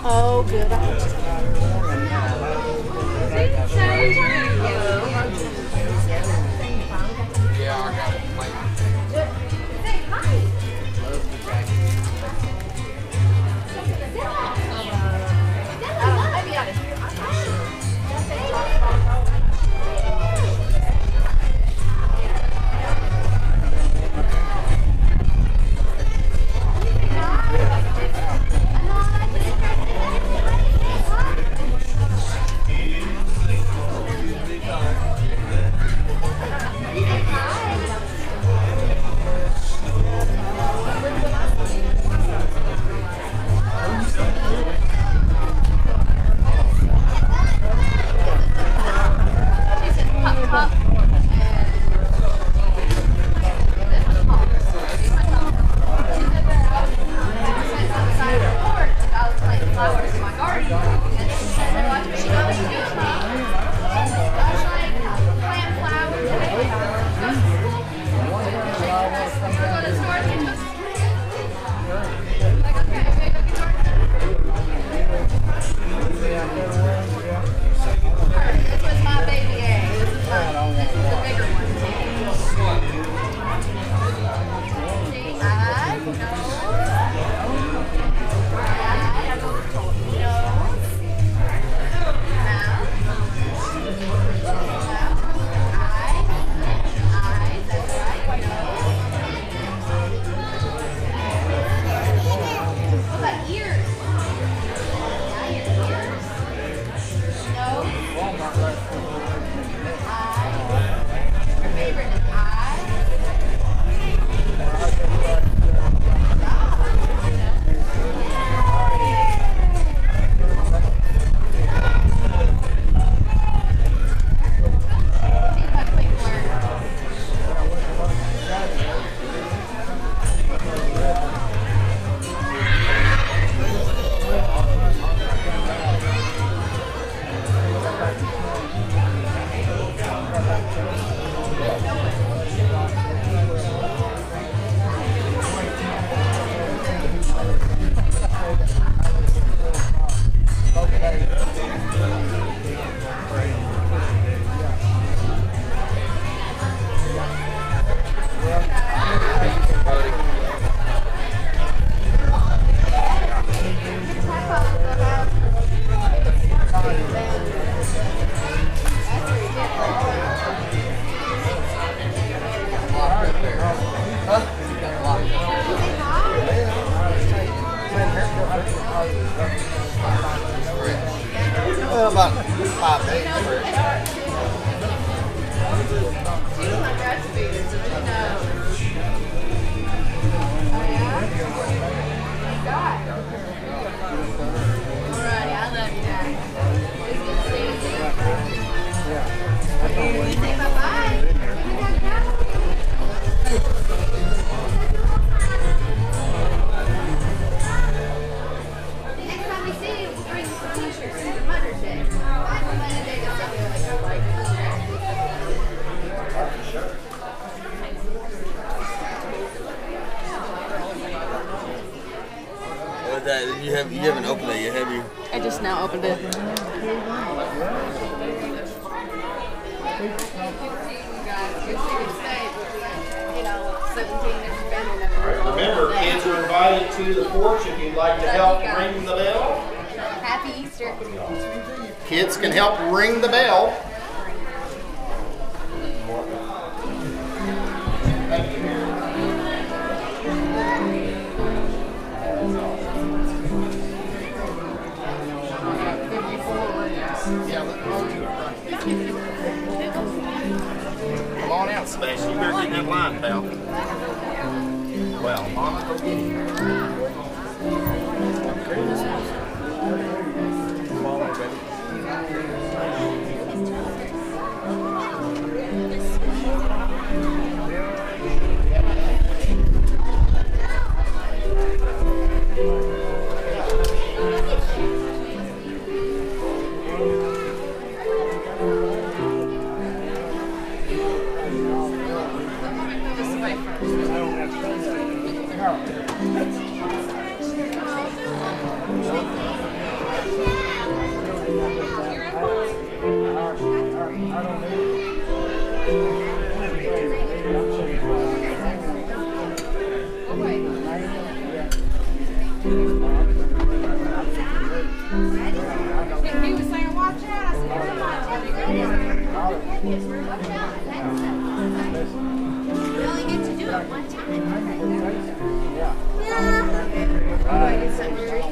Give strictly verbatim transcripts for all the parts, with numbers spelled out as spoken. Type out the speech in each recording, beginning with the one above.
Oh, good. Yeah, I got it. Say hi. Maybe out of here. I'm not sure. Well, about five days. That you have you haven't opened it yet, have you? I just now opened it. Remember, kids are invited to the porch if you'd like to help ring the bell. Happy Easter. Kids can help ring the bell. Come on out, Sebastian. You better get in that line, pal. Well, Mama, go get him. Come on, baby. He was saying, watch out. I said, watch out. Watch out. You only get to do it one time. Yeah. Do I get something to drink?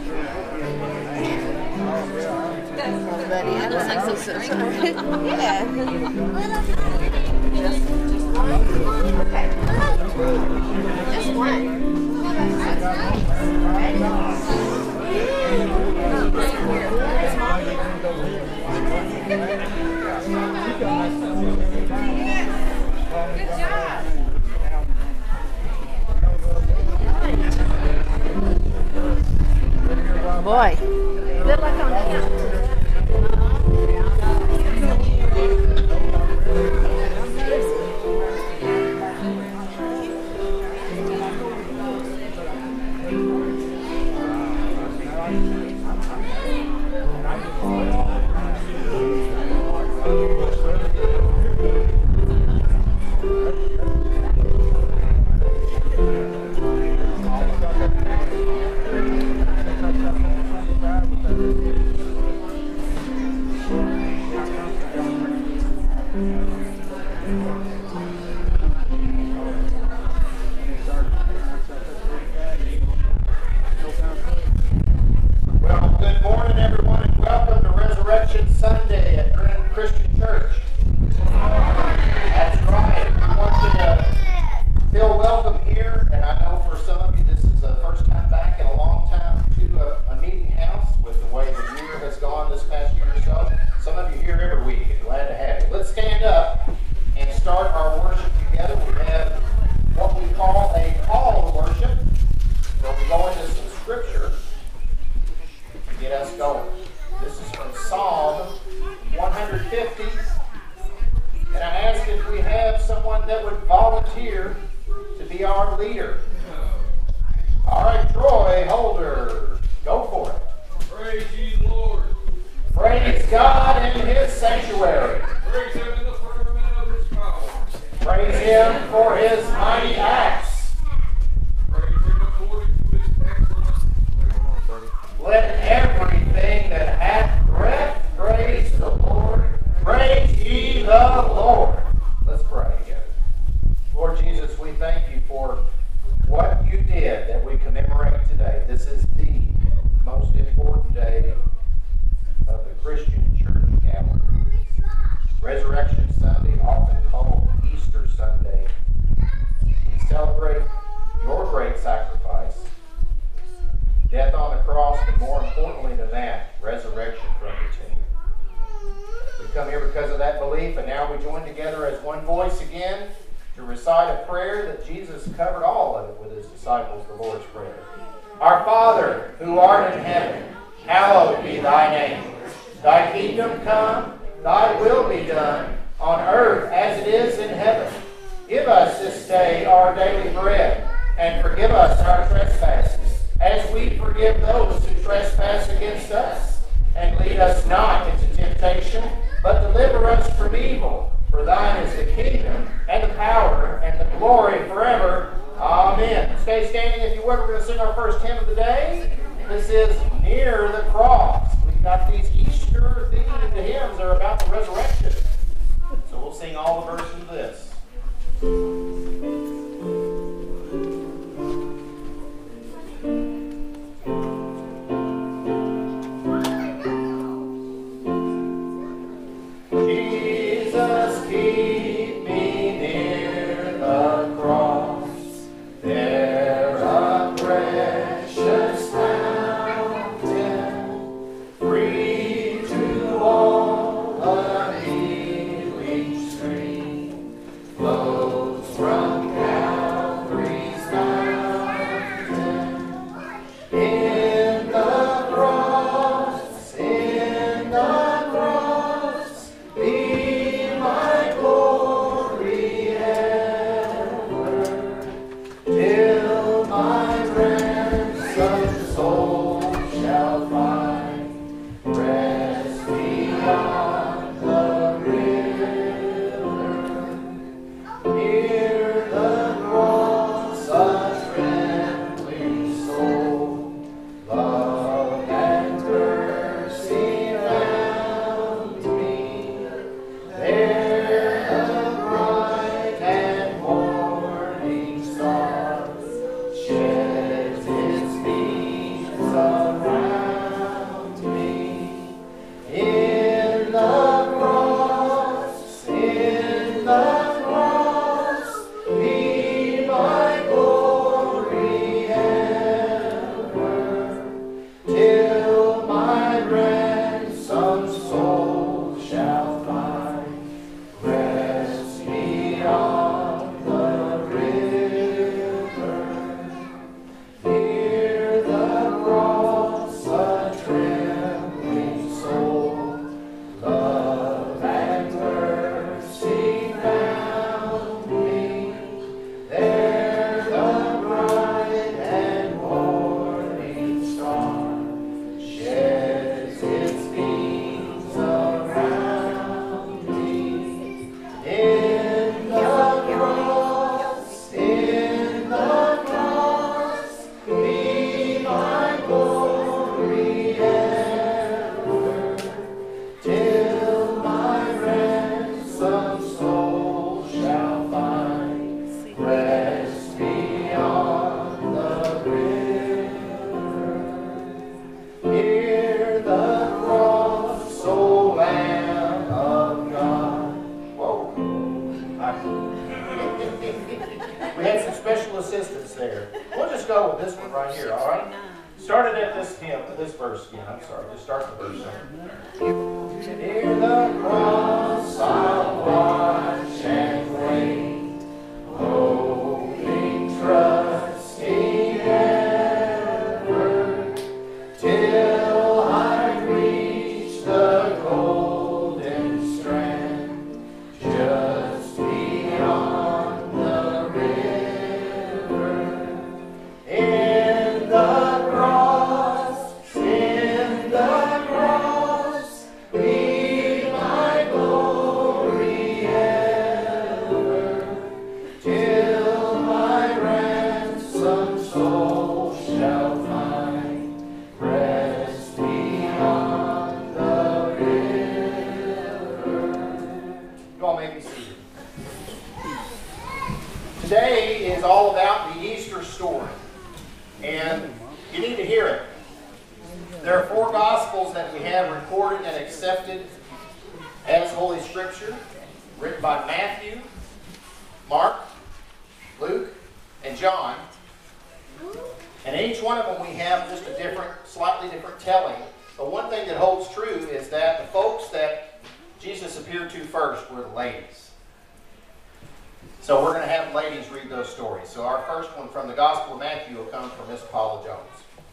Buddy, that looks like some soup. Yeah. Just, just one? Okay. Just one. That's nice. Ready? Good job. Boy. Good luck on that. Well, good morning, everyone, and welcome to Resurrection Sunday at Drennon Christian Church. That's right. We want you to feel welcome here, and I know for some of you this is the first time back in a long time to a, a meeting house with the way the year has gone this past year or so. Some of you here every week, and glad to have you. Let's stand up and start our worship together. We have what we call a call to worship, where we go into some scripture to get us going. This is from Psalm one fifty. And I ask if we have someone that would volunteer to be our leader. All right, Troy Holder, go for it. Praise ye Lord. Praise God in His sanctuary. Praise Him in the firmament of His power. Praise Him for His mighty acts. Praise Him according to His excellent. Let everything that hath breath praise the Lord. Praise ye the Lord. Let's pray together. Lord Jesus, we thank you for what you did that we commemorate today. This is the most important day of the Christian church calendar. Resurrection Sunday, often called Easter Sunday. We celebrate your great sacrifice. Death on the cross, but more importantly than that, resurrection from the tomb. We come here because of that belief, and now we join together as one voice again to recite a prayer that Jesus covered all of it with his disciples, the Lord's Prayer. Our Father, who art in heaven, hallowed be thy name. Thy kingdom come, thy will be done, on earth as it is in heaven. Give us this day our daily bread, and forgive us our trespasses, as we forgive those who trespass against us. And lead us not into temptation, but deliver us from evil. For thine is the kingdom, and the power, and the glory forever. Amen. Stay standing if you would. We're going to sing our first hymn of the day. This is Near the Cross. We've got these Easter-themed hymns that are about the resurrection. So we'll sing all the verses of this. Jesus, keep me near the cross, there a precious fountain, free to all a healing stream, flows there. We'll just go with this one right here, all right? Started at this hymn, this verse again. I'm sorry. Just start the verse over. Near the cross I'll watch and wait, hoping, trusting ever, till I reach the golden strand, just beyond the river. In the cross, in the cross, be my glory ever, till my ransomed soul shall find rest beyond the river. You all may be seated. Today is all about the Easter story, and you need to hear it. There are four Gospels that we have recorded and accepted as Holy Scripture, written by Matthew, Mark, Luke, and John. And in each one of them we have just a different, slightly different telling. But one thing that holds true is that the folks that Jesus appeared to first were the ladies. So we're going to have ladies read those stories. So our first one from the Gospel of Matthew will come from Miss Paula Jones.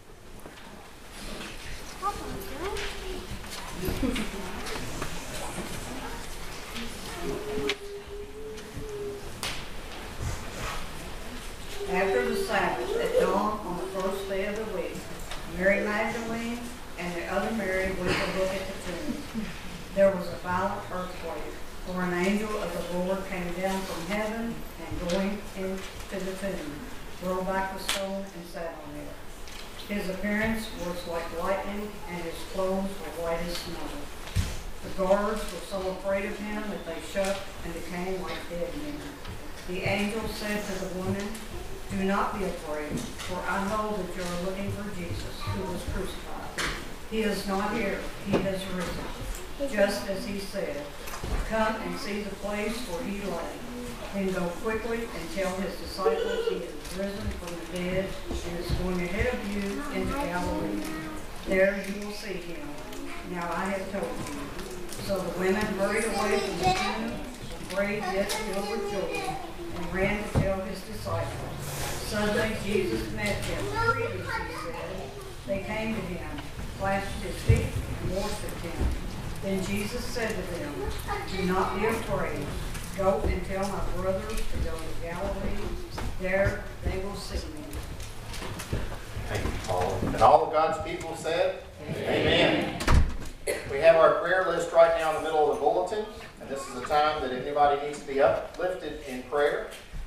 After the Sabbath, at dawn on the first day of the week, Mary Magdalene and the other Mary went to look at the tomb. There was a violent earthquake, for an angel of the Lord came down from heaven, and going into the tomb, rolled back the stone and sat on it. His appearance was like lightning, and his clothes were white as snow. The guards were so afraid of him that they shook and became like dead men. The angel said to the woman, "Do not be afraid, for I know that you are looking for Jesus, who was crucified. He is not here, he has risen, just as he said. Come and see the place where he lay. Then go quickly and tell his disciples he is risen from the dead and is going ahead of you into Galilee. There you will see him. Now I have told you." So the women hurried away from the tomb, afraid yet filled with joy, and ran to tell his disciples. Suddenly Jesus met them. "Greetings," he said. They came to him, clashed his feet, and worshipped him. Then Jesus said to them, "Do not be afraid. Go and tell my brothers to go to Galilee. There they will see me." Thank you, Paul. And all of God's people said, Amen. Amen. We have our prayer list right now in the middle of the bulletin, and this is the time that anybody needs to be uplifted in prayer.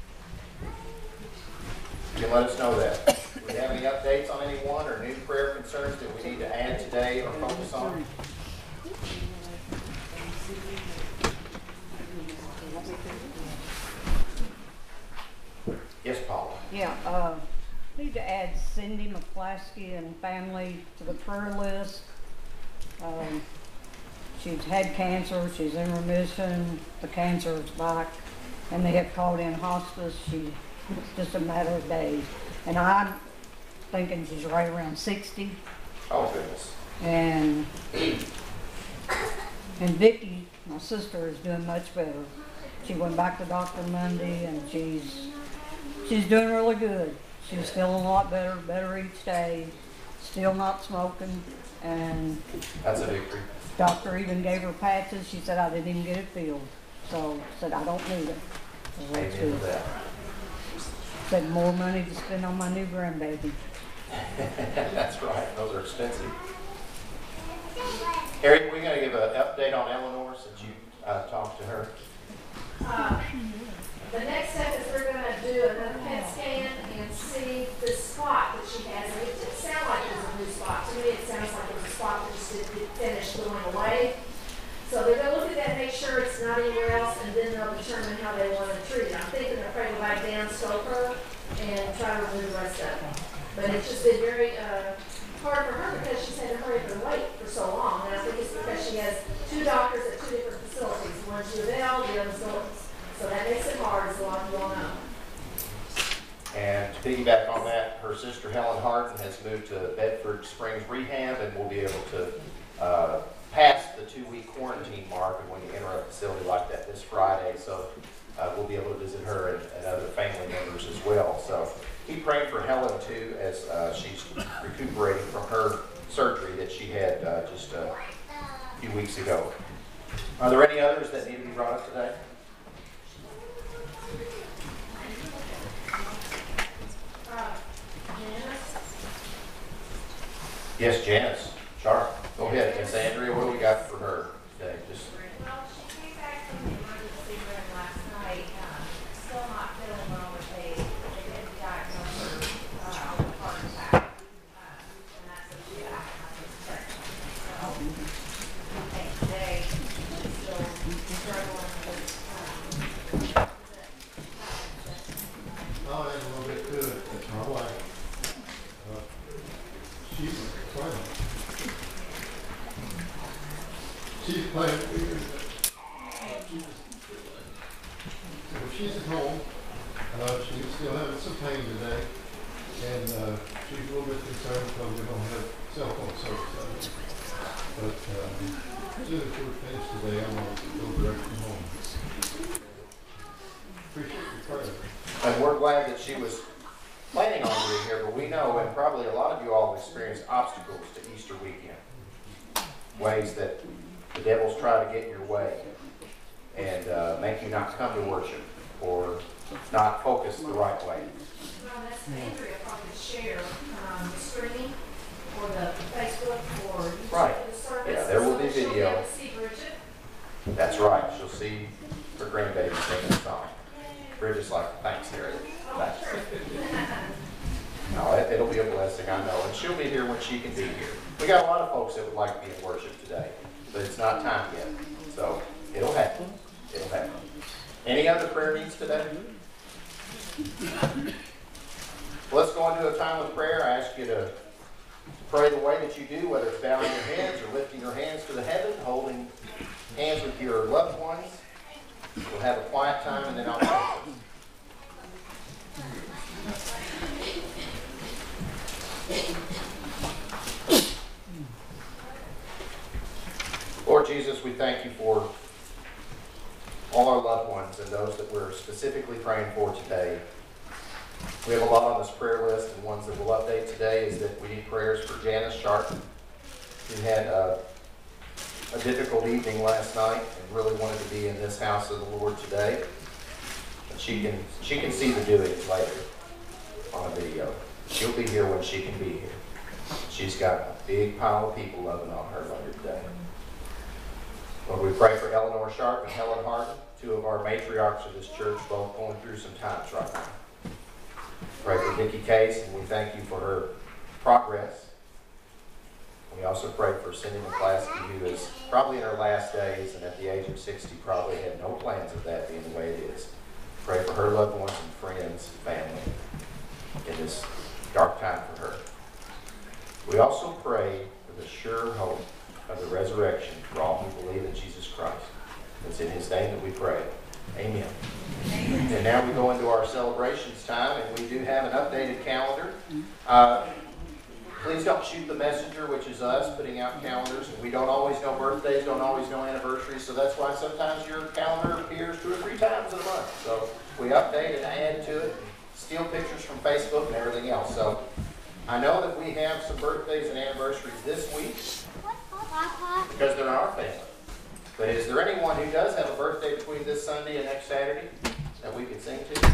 You can let us know that. Do we have any updates on anyone or new prayer concerns that we need to add today or focus on? Yes, Paula. Yeah, uh, need to add Cindy McClaskey and family to the prayer list. Um, she's had cancer, she's in remission, the cancer is back, and they have called in hospice. She, it's just a matter of days. And I'm thinking she's right around sixty. Oh, goodness. And, and Vicki, my sister, is doing much better. She went back to Doctor Monday, and she's she's doing really good. She's feeling a lot better, better each day. Still not smoking, and that's a victory. Doctor even gave her patches. She said I didn't even get it filled, so said I don't need it. So that's good. That. Said more money to spend on my new grandbaby. That's right. Those are expensive. Harry, we're going to give an update on Eleanor since you uh, talked to her. Uh, the next step is we're going to do another P E T scan and see the spot that she has. And it didn't sound like it was a new spot. To me, it sounds like it was a spot that just didn't finish going away. So they're going to look at that, make sure it's not anywhere else, and then they'll determine how they want to treat it. I'm thinking they'll probably go back down, scope her, and try to remove the rest of it. But it's just been very uh, hard for her because she's had to hurry up and wait for so long. And I think it's because she has two doctors at two different facilities. One's U of L, the other's Phillips. So that makes it hard, as a lot of you all know. And to piggyback on that, her sister Helen Harden has moved to Bedford Springs Rehab and will be able to uh, pass the two-week quarantine mark of when you enter a facility like that this Friday. So uh, we'll be able to visit her and, and other family members as well. So keep praying for Helen too, as uh, she's recuperating from her surgery that she had uh, just a few weeks ago. Are there any others that need to be brought up today? Yes, Janice. Sharp. Go ahead. Miss Andrea, what do we got for her today? Just Well, she came back from the emergency room last night, uh, still not feeling well, but they, they didn't diagnose her, uh, with heart attack. Uh, and that's what she had, I suspect. So, I think today she's still struggling with, um, Oh, that's a little bit good. That's my wife. Uh, she was playing. She's playing. She's, so she's at home. Uh, she's still having some pain today. And uh, she's a little bit concerned because we don't have cell phone service out here. But uh, as soon as we're finished today, I'm going to go directly home. Appreciate your prayer. And we're glad that she was planning on being here, but we know, and probably a lot of you all have experienced obstacles to Easter weekend. Ways that the devil's try to get in your way and uh, make you not come to worship or not focus the right way. well, that's Andrea probably share, um, the streaming or the Facebook or YouTube Right. of the service. Yeah, there will be So she'll video. able to see Bridget. That's right. She'll see her grandbaby singing a song. Bridget's like, thanks, Harriet. Thanks. No, it, it'll be a blessing, I know. And she'll be here when she can be here. We got a lot of folks that would like to be in worship today, but it's not time yet. So it'll happen. It'll happen. Any other prayer needs today? Well, let's go into a time of prayer. I ask you to pray the way that you do, whether it's bowing your heads or lifting your hands to the heaven, holding hands with your loved ones. We'll have a quiet time and then I'll pray. Lord Jesus, we thank you for all our loved ones and those that we're specifically praying for today. We have a lot on this prayer list, and ones that we'll update today is that we need prayers for Janice Sharp, who had a, a difficult evening last night and really wanted to be in this house of the Lord today. But she can she can see the doings later on a video. She'll be here when she can be here. She's got a big pile of people loving on her later today. Lord, we pray for Eleanor Sharp and Helen Harden, two of our matriarchs of this church, both going through some times right now. Pray for Vicki Case, and we thank you for her progress. We also pray for Cindy McClaskey, who is probably in her last days, and at the age of sixty probably had no plans of that being the way it is. Pray for her loved ones and friends and family in this dark time for her. We also pray for the sure hope of the resurrection for all who believe in Jesus Christ. It's in his name that we pray. Amen. Amen. And now we go into our celebrations time, and we do have an updated calendar. Uh, please don't shoot the messenger, which is us, putting out calendars. And we don't always know birthdays, don't always know anniversaries, so that's why sometimes your calendar appears two or three times in a month. So we update and add to it, steal pictures from Facebook and everything else. So I know that we have some birthdays and anniversaries this week because they're in our family. But is there anyone who does have a birthday between this Sunday and next Saturday that we could sing to?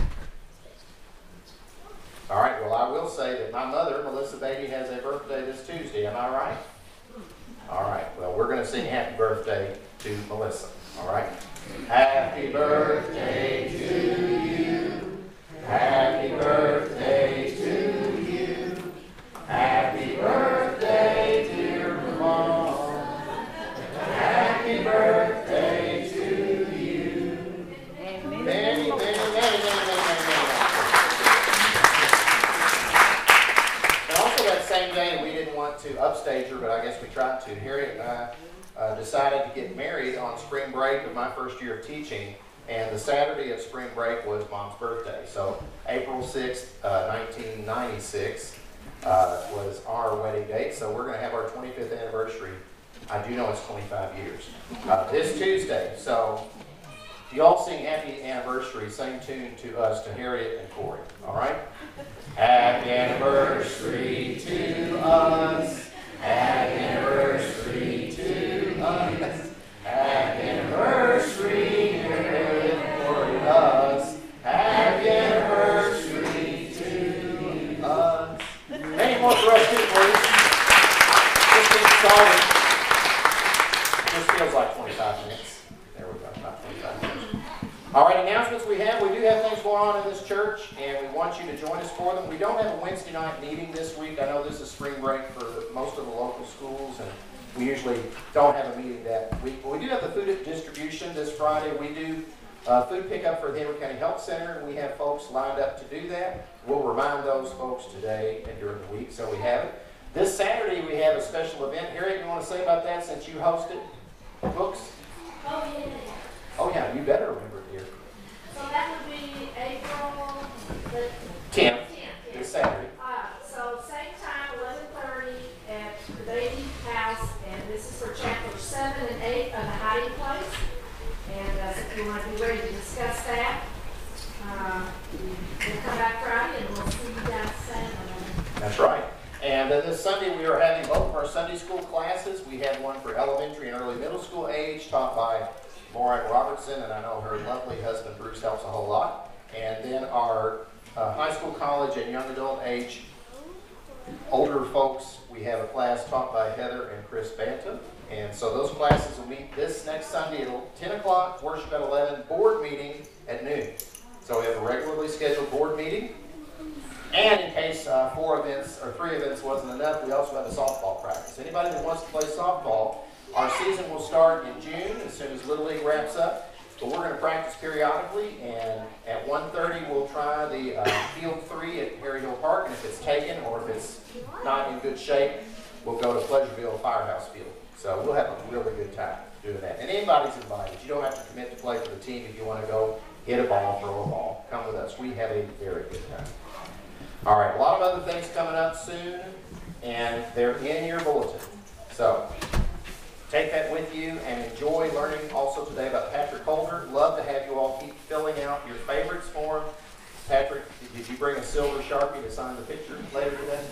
All right, well, I will say that my mother, Melissa Beatty, has a birthday this Tuesday. Am I right? All right, well, we're going to sing happy birthday to Melissa. All right? Happy birthday to you. Happy birthday to you. Happy birthday, dear Mom. Happy birthday to you. Many, many, many, many, many, many, many. And also that same day, we didn't want to upstage her, but I guess we tried to. Harriet and I uh, decided to get married on spring break of my first year of teaching. And the Saturday of spring break was Mom's birthday. So April sixth, uh, nineteen ninety-six uh, was our wedding date. So we're going to have our twenty-fifth anniversary. I do know it's twenty-five years. Uh, this Tuesday. So you all sing happy anniversary, same tune to us, to Harriet and Corey. All right? Happy anniversary to us. Happy anniversary to us. Happy anniversary, Harriet and Corey, to us. Happy anniversary to us. Any more for us, too, please? Just get started. This feels like twenty-five minutes. There we go, about twenty-five minutes. All right, announcements we have. We do have things going on in this church, and we want you to join us for them. We don't have a Wednesday night meeting this week. I know this is spring break for most of the local schools, and we usually don't have a meeting that week. But we do have the food distribution this Friday. We do uh, food pickup for the Henry County Health Center, and we have folks lined up to do that. We'll remind those folks today and during the week, so we have it. This Saturday, we have a special event. Harriet, you want to say about that since you hosted books? Oh, yeah. Oh, yeah, you better remember it, dear. So that would be April the tenth, tenth. this Saturday. Uh, so same time, eleven thirty at the baby house, and this is for chapters seven and eight of the hiding place. And uh, so if you want to be ready to discuss that, uh, we'll come back Friday and we'll see you guys Saturday. That's right. And uh, this Sunday we are having both of our Sunday school classes. We have one for elementary and early middle school age, taught by Lauren Robertson, and I know her lovely husband Bruce helps a whole lot. And then our uh, high school, college, and young adult age older folks, we have a class taught by Heather and Chris Bantam. And so those classes will meet this next Sunday at ten o'clock, worship at eleven, board meeting at noon. So we have a regularly scheduled board meeting. And in case uh, four events or three events wasn't enough, we also have a softball practice. Anybody that wants to play softball, our season will start in June as soon as Little League wraps up. But we're going to practice periodically, and at one thirty we'll try the uh, Field three at Harry Hill Park, and if it's taken or if it's not in good shape, we'll go to Pleasureville Firehouse Field. So we'll have a really good time doing that. And anybody's invited. You don't have to commit to play for the team. If you want to go hit a ball, throw a ball, come with us. We have a very good time. All right, a lot of other things coming up soon, and they're in your bulletin. So take that with you and enjoy learning also today about Patrick Holder. Love to have you all keep filling out your favorites for him. Patrick, did you bring a silver Sharpie to sign the picture later today?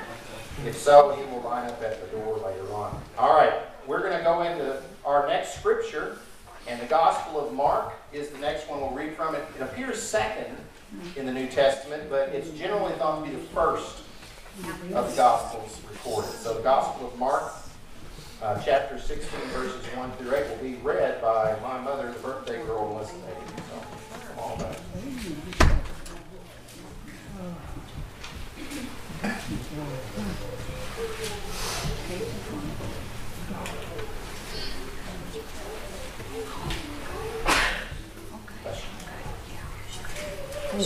If so, he will line up at the door later on. All right, we're going to go into our next scripture, and the Gospel of Mark is the next one we'll read from. It, it appears second in the New Testament, but it's generally thought to be the first of the Gospels recorded. So the Gospel of Mark, uh, chapter sixteen, verses one through eight, will be read by my mother, the birthday girl, Melissa David. So come on back. When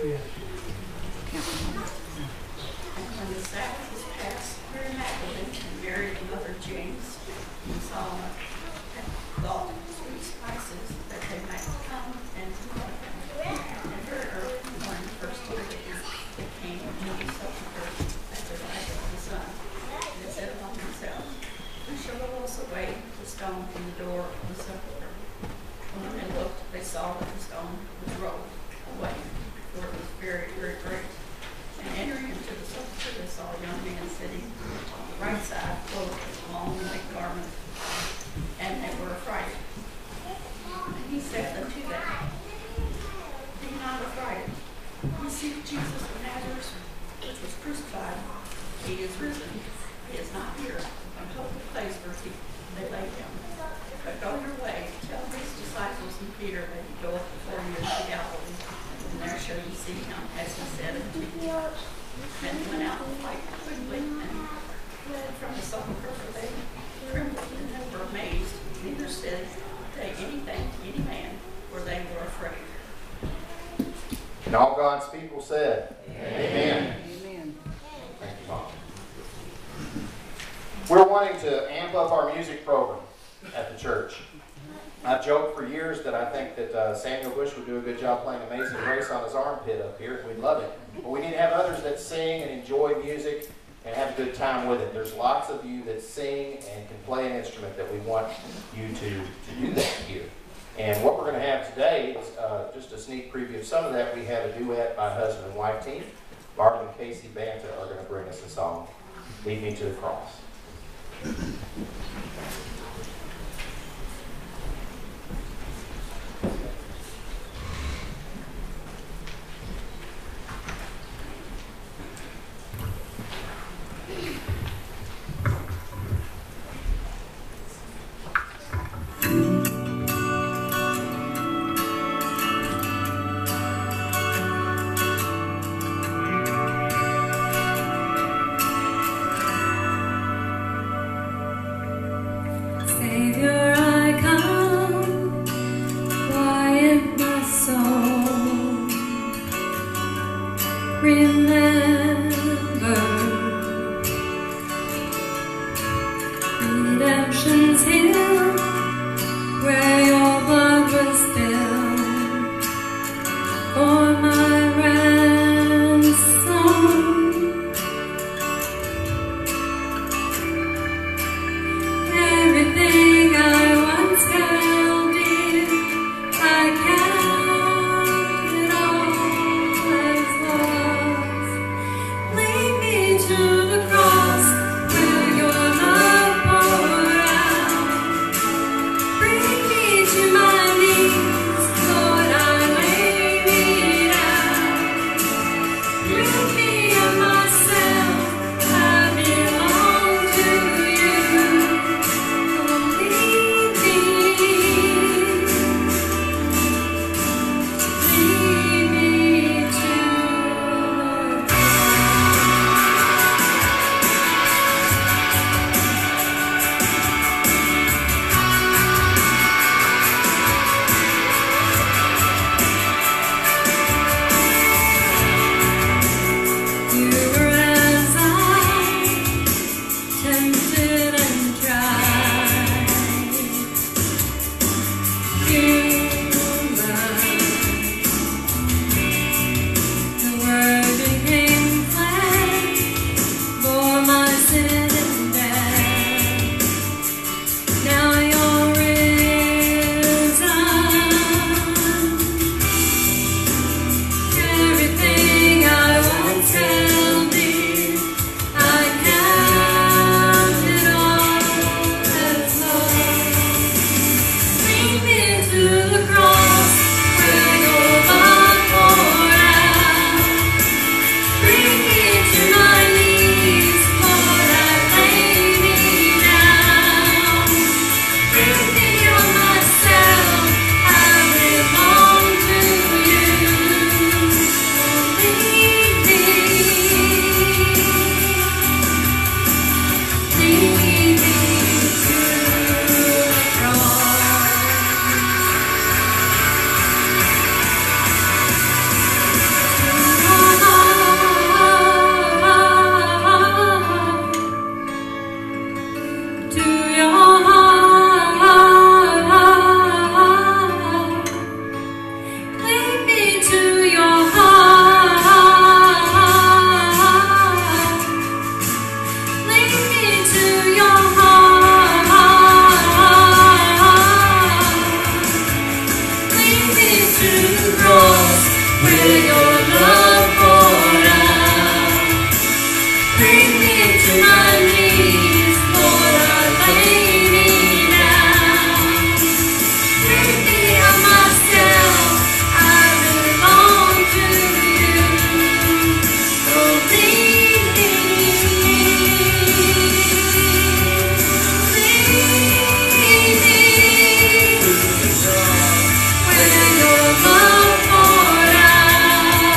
the Sabbath was passed, Mary Magdalene and Mary, the mother of James, and Solomon had bought sweet spices that they might come and anoint them. And very early in the morning, the first of the days, they came and they sepulchre at the rising of the sun. And they said among themselves, "Who shall roll us away the stone from the door of the sepulchre?" And when they looked, they saw that the stone was rolled away, for it was very, very great. And entering into the sepulchre, they saw a young man sitting on the right side, clothed with a long white garment, and they were affrighted. And he said unto them, "Be not affrighted. Ye seek Jesus of Nazareth, which was crucified. He is risen. He is not here. Behold the place where he, they laid him. But go your way, tell his disciples and Peter that he goeth before you into Galilee. And there shall you see him, as he said unto you." And he went out quite quickly and fled from the sepulchre, for they trembled and they were amazed. Neither said they anything to any man, for they were afraid. And all God's people said, Amen. Amen. Thank you, Mom. We're wanting to amp up our music program at the church. I've joked for years that I think that uh, Samuel Bush would do a good job playing Amazing Grace on his armpit up here. We'd love it. But we need to have others that sing and enjoy music and have a good time with it. There's lots of you that sing and can play an instrument that we want you to, to do that here. And what we're going to have today is uh, just a sneak preview of some of that. We have a duet by husband and wife team. Barb and Casey Banta are going to bring us a song, Lead Me to the Cross.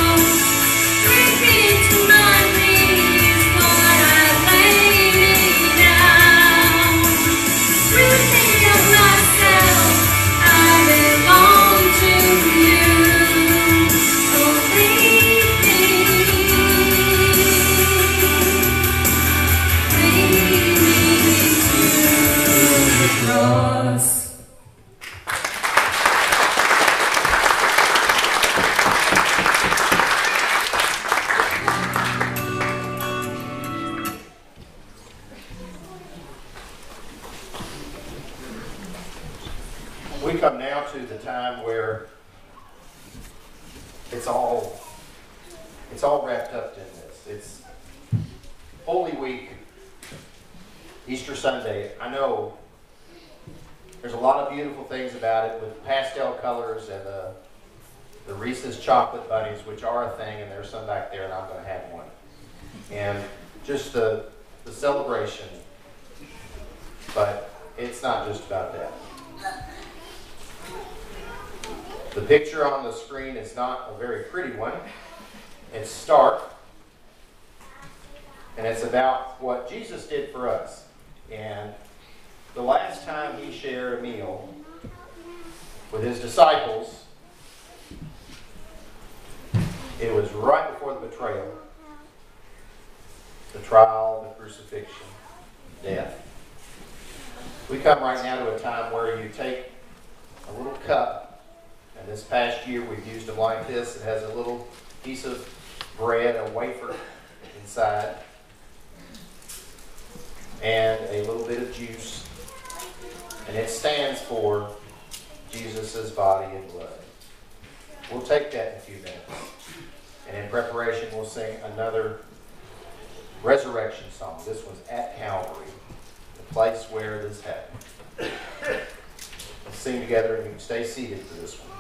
Bring me to my knees, Lord, I lay me we come now to the time where it's all it's all wrapped up in this. It's Holy Week, Easter Sunday. I know there's a lot of beautiful things about it with pastel colors and the the Reese's chocolate bunnies, which are a thing, and there's some back there, and I'm going to have one. And just the the celebration. But it's not just about that. The picture on the screen is not a very pretty one. It's stark. And it's about what Jesus did for us. And the last time he shared a meal with his disciples, it was right before the betrayal, the trial, the crucifixion, death. We come right now to a time where you take a little cup, and this past year we've used them like this. It has a little piece of bread, a wafer inside, and a little bit of juice, and it stands for Jesus' body and blood. We'll take that in a few minutes, and in preparation we'll sing another resurrection song. This one's At Calvary, the place where this happened. Let's sing together, and you can stay seated for this one.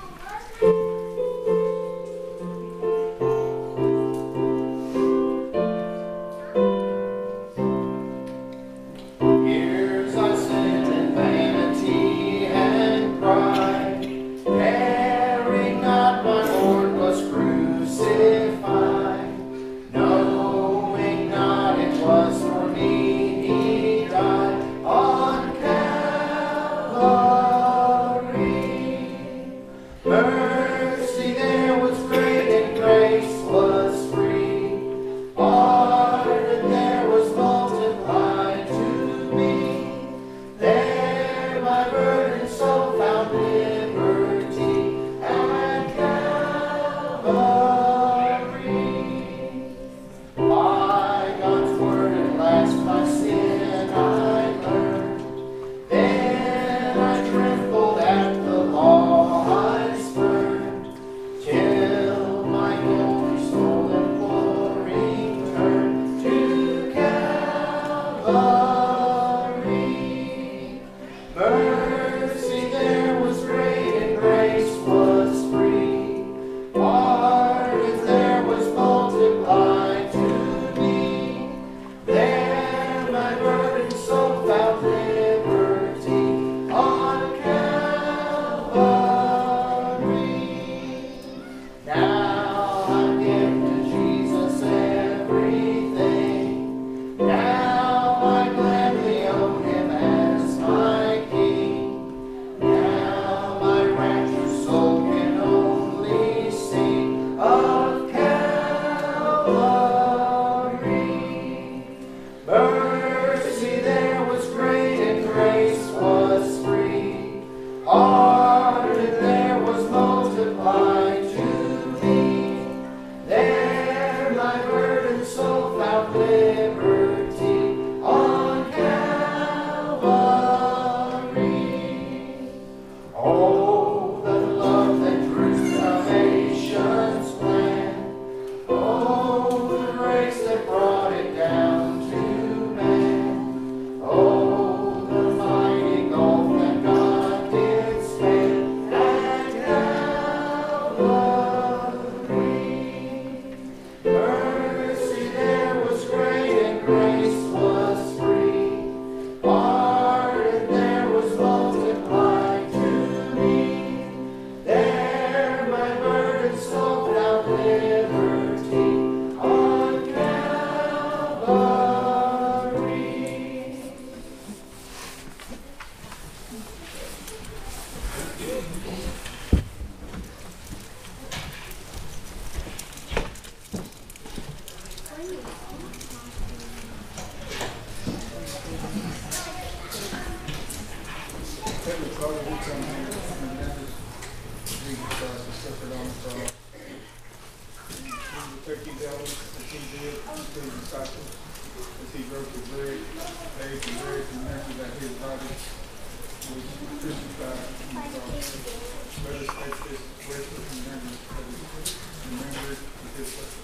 crucified on the cross. Let us take this grateful remembrance that is remembered with his suffering.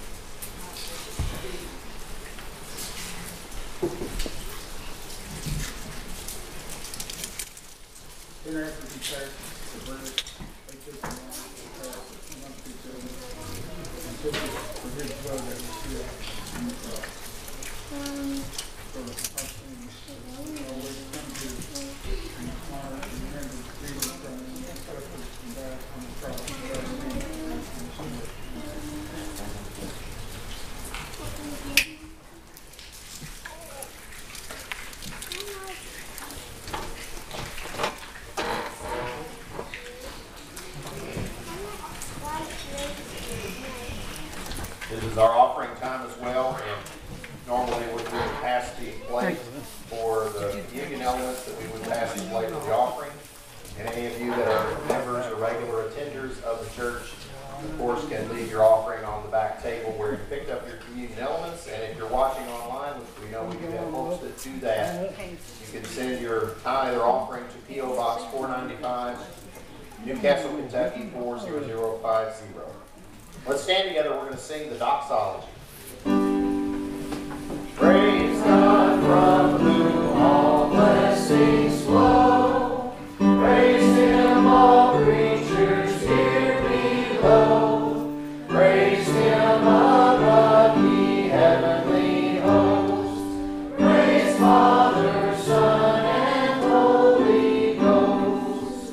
Then after he passed the bread, they took the wine and passed it amongst each other, and took it for his blood that was shed on the cross. For our sins, always come to and honor and remember Jesus Christ, who suffered and died on the cross for our sins and sinners. This is our offering time as well, and normally we would pass the plate for the communion elements, that we would pass the plate for the offering. And any of you that are members or regular attenders of the church, of course, can leave your offering on the back table where you picked up your communion elements. And if you're watching online, which we know we do have folks that do that, you can send your tithe or offering to P O Box four ninety-five, Newcastle, Kentucky four zero zero five zero. Let's stand together. We're going to sing the doxology. Praise God from whom all blessings flow. Praise Him, all creatures here below. Praise Him above the heavenly host. Praise Father, Son, and Holy Ghost.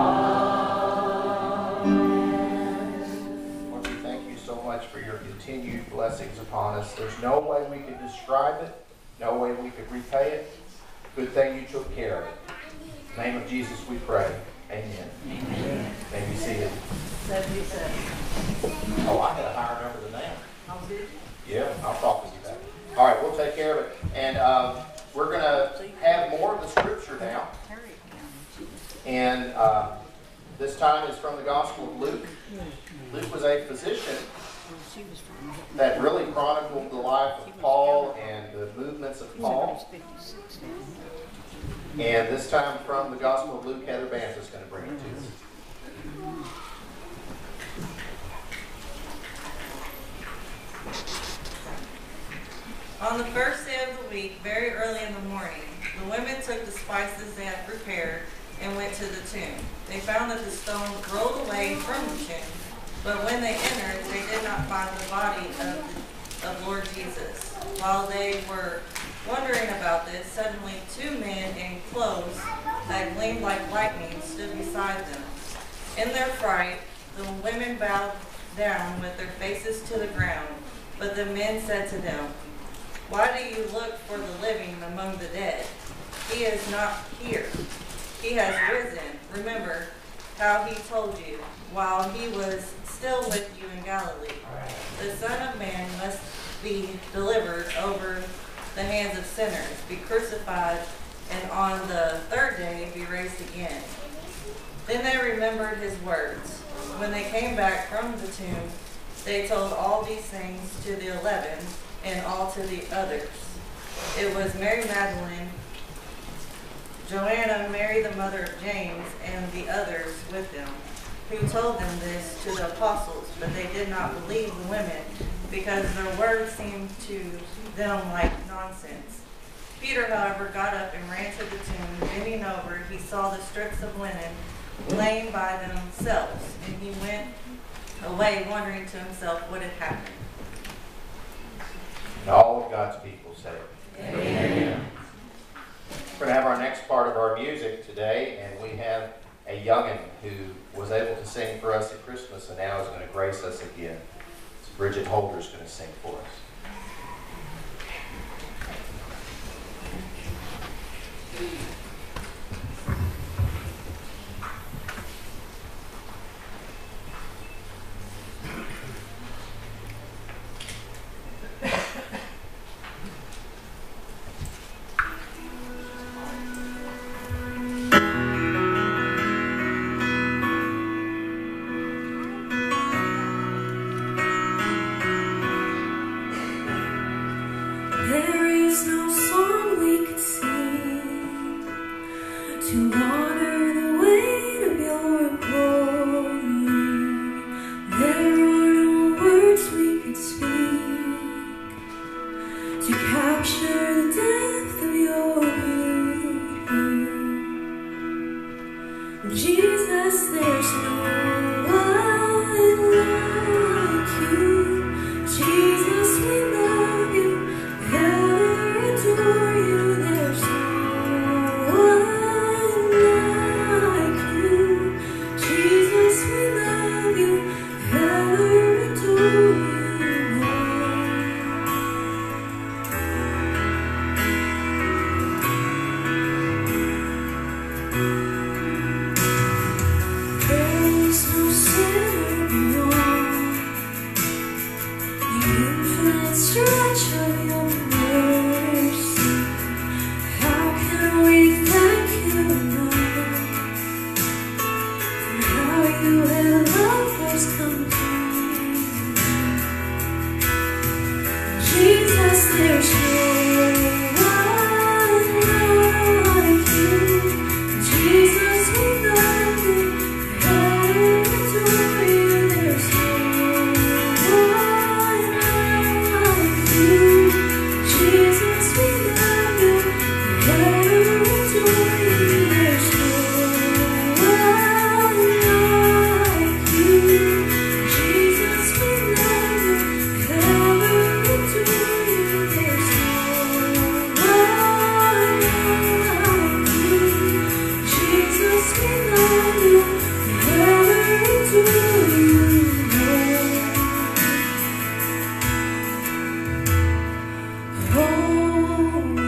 Amen. Lord, we thank you so much for your continued blessings upon us. There's no way we could describe it, no way we could repay it. Good thing you took care of it. In the name of Jesus we pray. Amen. Amen. May we see it. seventy-seven. Oh, I had a higher number than that. How did you? Yeah, I'll talk with you about it. All right, we'll take care of it. And um, we're going to have more of the scripture now. And uh, this time is from the Gospel of Luke. Luke was a physician that really chronicled the life of Paul and the movements of Paul. And this time from the Gospel of Luke, Heather Bant is going to bring it to us. On the first day of the week, very early in the morning, the women took the spices they had prepared and went to the tomb. They found that the stone rolled away from the tomb, but when they entered, they did not find the body of, of Lord Jesus. While they were wondering about this, suddenly two men in clothes that gleamed like lightning stood beside them. In their fright, the women bowed down with their faces to the ground, but the men said to them, "Why do you look for the living among the dead? He is not here. He has risen. Remember how he told you while he was still with you in Galilee. The Son of Man must be delivered over the hands of sinners, be crucified, and on the third day be raised again." Then they remembered his words. When they came back from the tomb, they told all these things to the eleven and all to the others. It was Mary Magdalene, Joanna, Mary the mother of James, and the others with them, who told them this to the apostles, but they did not believe the women, because their words seemed to them like nonsense. Peter, however, got up and ran to the tomb. Bending over, he saw the strips of linen laying by themselves, and he went away wondering to himself what had happened. And all of God's people say, Amen. Amen. We're going to have our next part of our music today, and we have a youngin' who was able to sing for us at Christmas and now is going to grace us again. So Bridget Holder's going to sing for us. There is no song we could sing to honor to capture the depth of your beauty. Jesus, there's no one like you. Jesus, we love you, ever adore you. There's no one like you. Jesus, we love you, ever adore you. There is no center beyond the infinite stretch of your mercy. How can we thank you enough for how you have loved us completely? Jesus, there's no one like you. Jesus, we love you, ever adore you. There's no one like you. Jesus, we love you, ever adore you. There's no one like you. Jesus, we love you, ever adore you. There's no one like you. Jesus, we love you, ever adore you, Lord. Holy,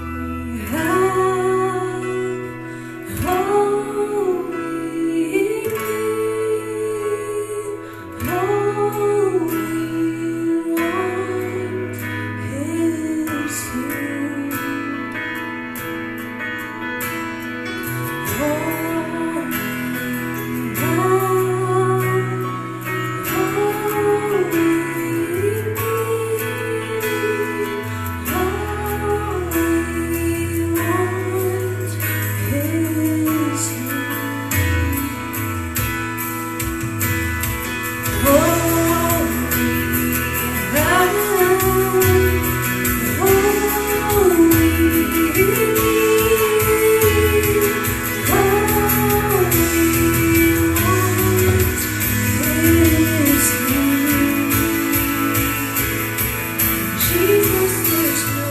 Jesus, there's no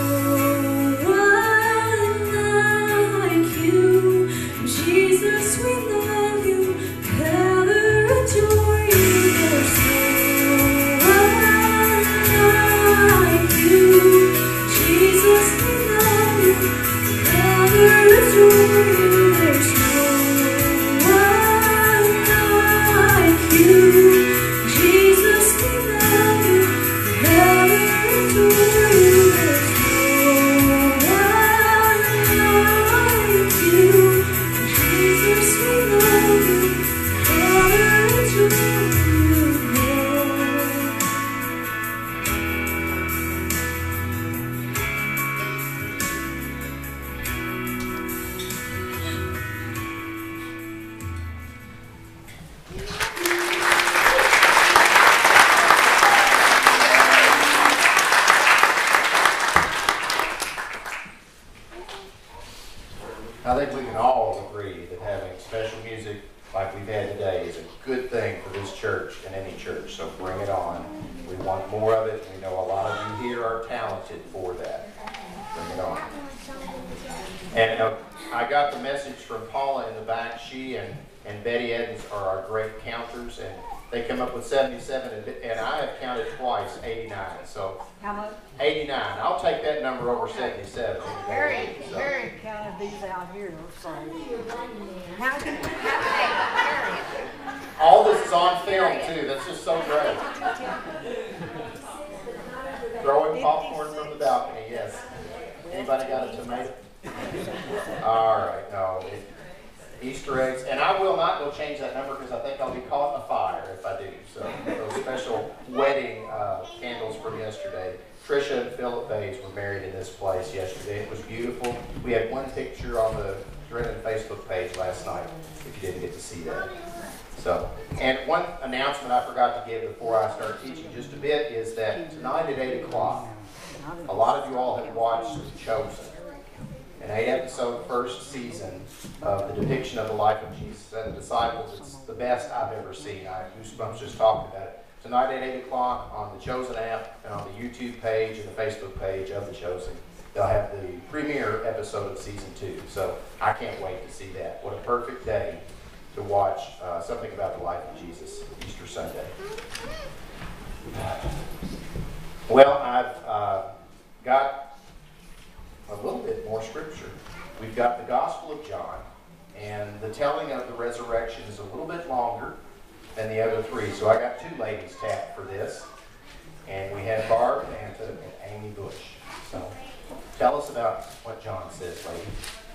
one like you. Jesus, we love you, ever adore you. There's no one like you. Jesus, we love you, ever adore you. There's no one like you. Jesus, we love you, ever adore you. There's no one like you. Jesus, we love you, ever adore you, Lord. I think we can all agree that having special music like we've had today is a good thing for this church and any church, so bring it on. We want more of it. We know a lot of you here are talented for that. Bring it on. And uh, I got the message from Paula in the back. She and, and Betty Edens are our great counters, and they come up with seventy-seven, and, and I have counted twice, eighty-nine. So How much? eighty-nine. I'll take that number over seventy-seven. Harry, So- Harry counted these out here, so. How can, how, All this is on film too. That's just so great. Throwing popcorn from the balcony, yes. Anybody got a tomato? All right, no. It, Easter eggs, and I will not go change that number because I think I'll be caught in a fire if I do. So those special wedding uh, candles from yesterday. Trisha and Philip Bays were married in this place yesterday. It was beautiful. We had one picture on the Drennon Facebook page last night, if you didn't get to see that. So, and one announcement I forgot to give before I start teaching just a bit is that tonight at eight o'clock, a lot of you all have watched Chosen, an eight-episode first season of the depiction of the life of Jesus and the disciples. It's the best I've ever seen. I have goosebumps just talking about it. Tonight at eight o'clock on the Chosen app and on the YouTube page and the Facebook page of the Chosen, they'll have the premiere episode of season two. So I can't wait to see that. What a perfect day to watch uh, something about the life of Jesus Easter Sunday. Well, I've uh, got a little bit more scripture. We've got the Gospel of John, and the telling of the resurrection is a little bit longer than the other three. So I got two ladies tapped for this, and we had Barb Anta and Amy Bush. So tell us about what John says, ladies.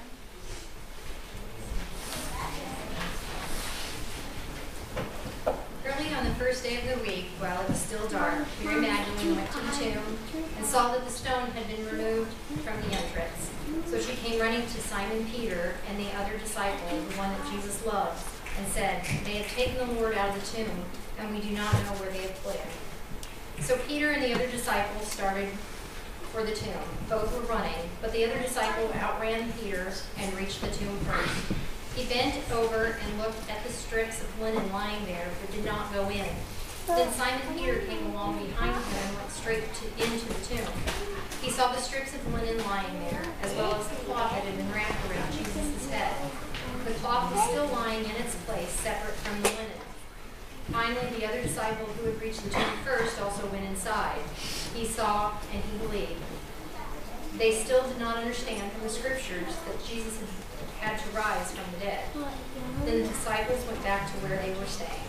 Early on the first day of the week, while it was still dark, Mary Magdalene went to the tomb and saw that the stone had been removed from the entrance. So she came running to Simon Peter and the other disciple, the one that Jesus loved, and said, "They have taken the Lord out of the tomb, and we do not know where they have put him." So Peter and the other disciple started for the tomb. Both were running, but the other disciple outran Peter and reached the tomb first. He bent over and looked at the strips of linen lying there, but did not go in. Then Simon Peter came along behind him and went straight to, into the tomb. He saw the strips of linen lying there, as well as the cloth that had been wrapped around Jesus' head. The cloth was still lying in its place, separate from the linen. Finally, the other disciple who had reached the tomb first also went inside. He saw and he believed. They still did not understand from the scriptures that Jesus had had to rise from the dead. Then the disciples went back to where they were staying.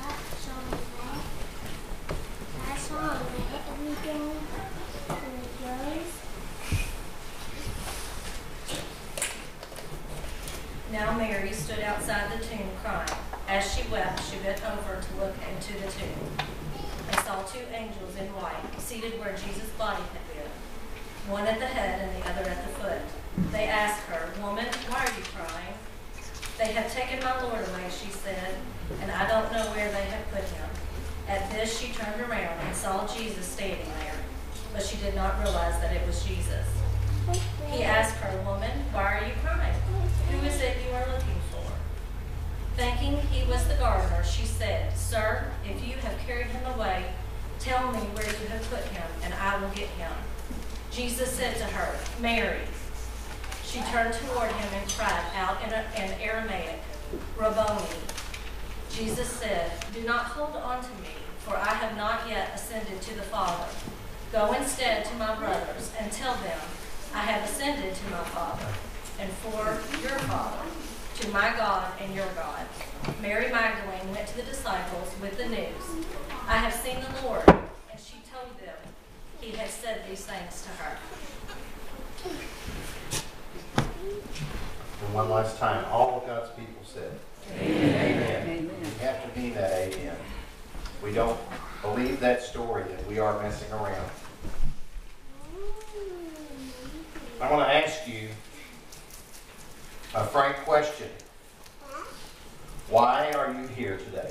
Now Mary stood outside the tomb crying. As she wept, she bent over to look into the tomb and saw two angels in white seated where Jesus' body had been, one at the head and the other at the foot. They asked her, "Woman, why are you crying?" "They have taken my Lord away," she said, "and I don't know where they have put him." At this she turned around and saw Jesus standing there, but she did not realize that it was Jesus. He asked her, "Woman, why are you crying? Who is it you are looking for?" Thinking he was the gardener, she said, "Sir, if you have carried him away, tell me where you have put him, and I will get him." Jesus said to her, "Mary." She turned toward him and cried out in, a, in Aramaic, "Rabboni." Jesus said, "Do not hold on to me, for I have not yet ascended to the Father. Go instead to my brothers and tell them, I have ascended to my Father and for your Father, to my God and your God." Mary Magdalene went to the disciples with the news, "I have seen the Lord," and she told them he had said these things to her. And one last time, all of God's people said, Amen. Amen. Amen. We have to mean that amen. We don't believe that story that we are messing around. I want to ask you a frank question. Why are you here today?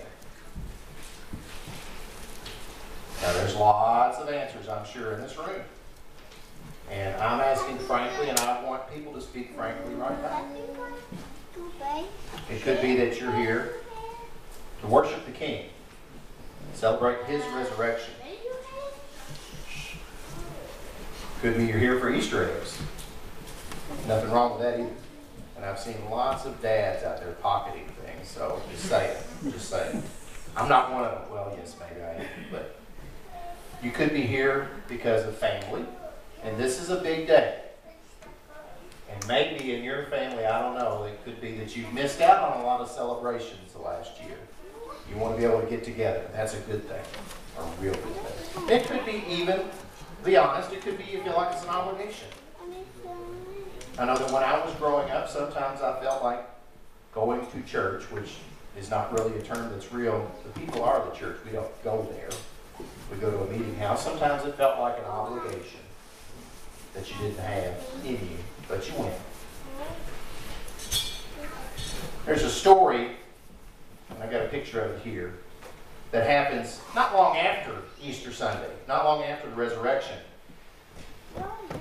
Now, there's lots of answers, I'm sure, in this room. And I'm asking frankly, and I want people to speak frankly right now. It could be that you're here to worship the King, celebrate His resurrection. Could be you're here for Easter eggs. Nothing wrong with that either. And I've seen lots of dads out there pocketing things, so just saying, just saying. I'm not one of them. Well, yes, maybe I am, but you could be here because of family, and this is a big day. And maybe in your family, I don't know, it could be that you've missed out on a lot of celebrations the last year. You want to be able to get together, and that's a good thing, or a real good thing. It could be even, to be honest, it could be you feel like it's an obligation. I know that when I was growing up, sometimes I felt like going to church, which is not really a term that's real. The people are the church. We don't go there. We go to a meeting house. Sometimes it felt like an obligation that you didn't have in you, but you went. There's a story, and I got a picture of it here, that happens not long after Easter Sunday, not long after the resurrection.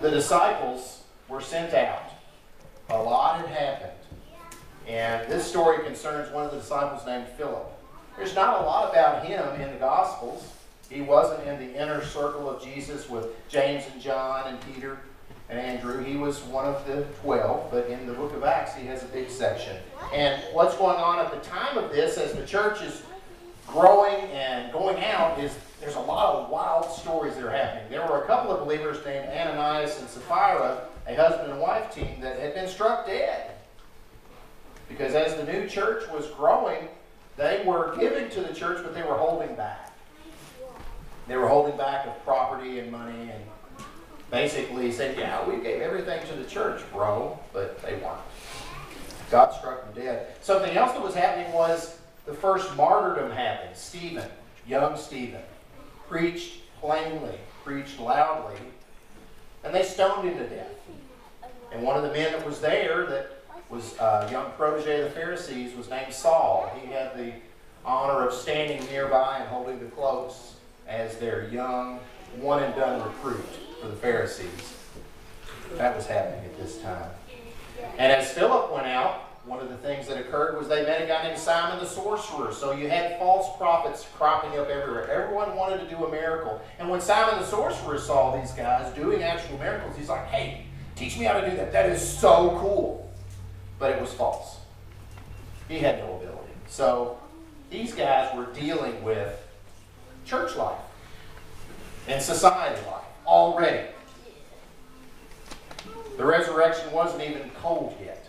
the disciples were sent out. A lot had happened. And this story concerns one of the disciples named Philip. There's not a lot about him in the Gospels. He wasn't in the inner circle of Jesus with James and John and Peter and Andrew. He was one of the twelve, but in the book of Acts he has a big section. And what's going on at the time of this, as the church is growing and going out, is there's a lot of wild stories that are happening. There were a couple of believers named Ananias and Sapphira, a husband and wife team, that had been struck dead. Because as the new church was growing, they were giving to the church, but they were holding back. They were holding back of property and money, and basically said, yeah, we gave everything to the church, bro, but they weren't. God struck them dead. Something else that was happening was the first martyrdom happened. Stephen, young Stephen, preached plainly, preached loudly, and they stoned him to death. And one of the men that was there that was a young protege of the Pharisees was named Saul. He had the honor of standing nearby and holding the close as their young, one-and-done recruit for the Pharisees. That was happening at this time. And as Philip went out, one of the things that occurred was they met a guy named Simon the sorcerer. So you had false prophets cropping up everywhere. Everyone wanted to do a miracle. And when Simon the sorcerer saw these guys doing actual miracles, he's like, hey, teach me how to do that. That is so cool. But it was false. He had no ability. So these guys were dealing with church life and society life already. The resurrection wasn't even cold yet.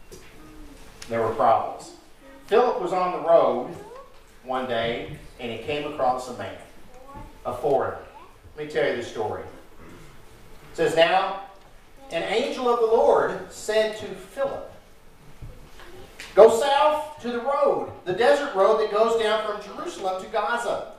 There were problems. Philip was on the road one day and he came across a man, a foreigner. Let me tell you the story. It says, now an angel of the Lord said to Philip, go south to the road, the desert road that goes down from Jerusalem to Gaza.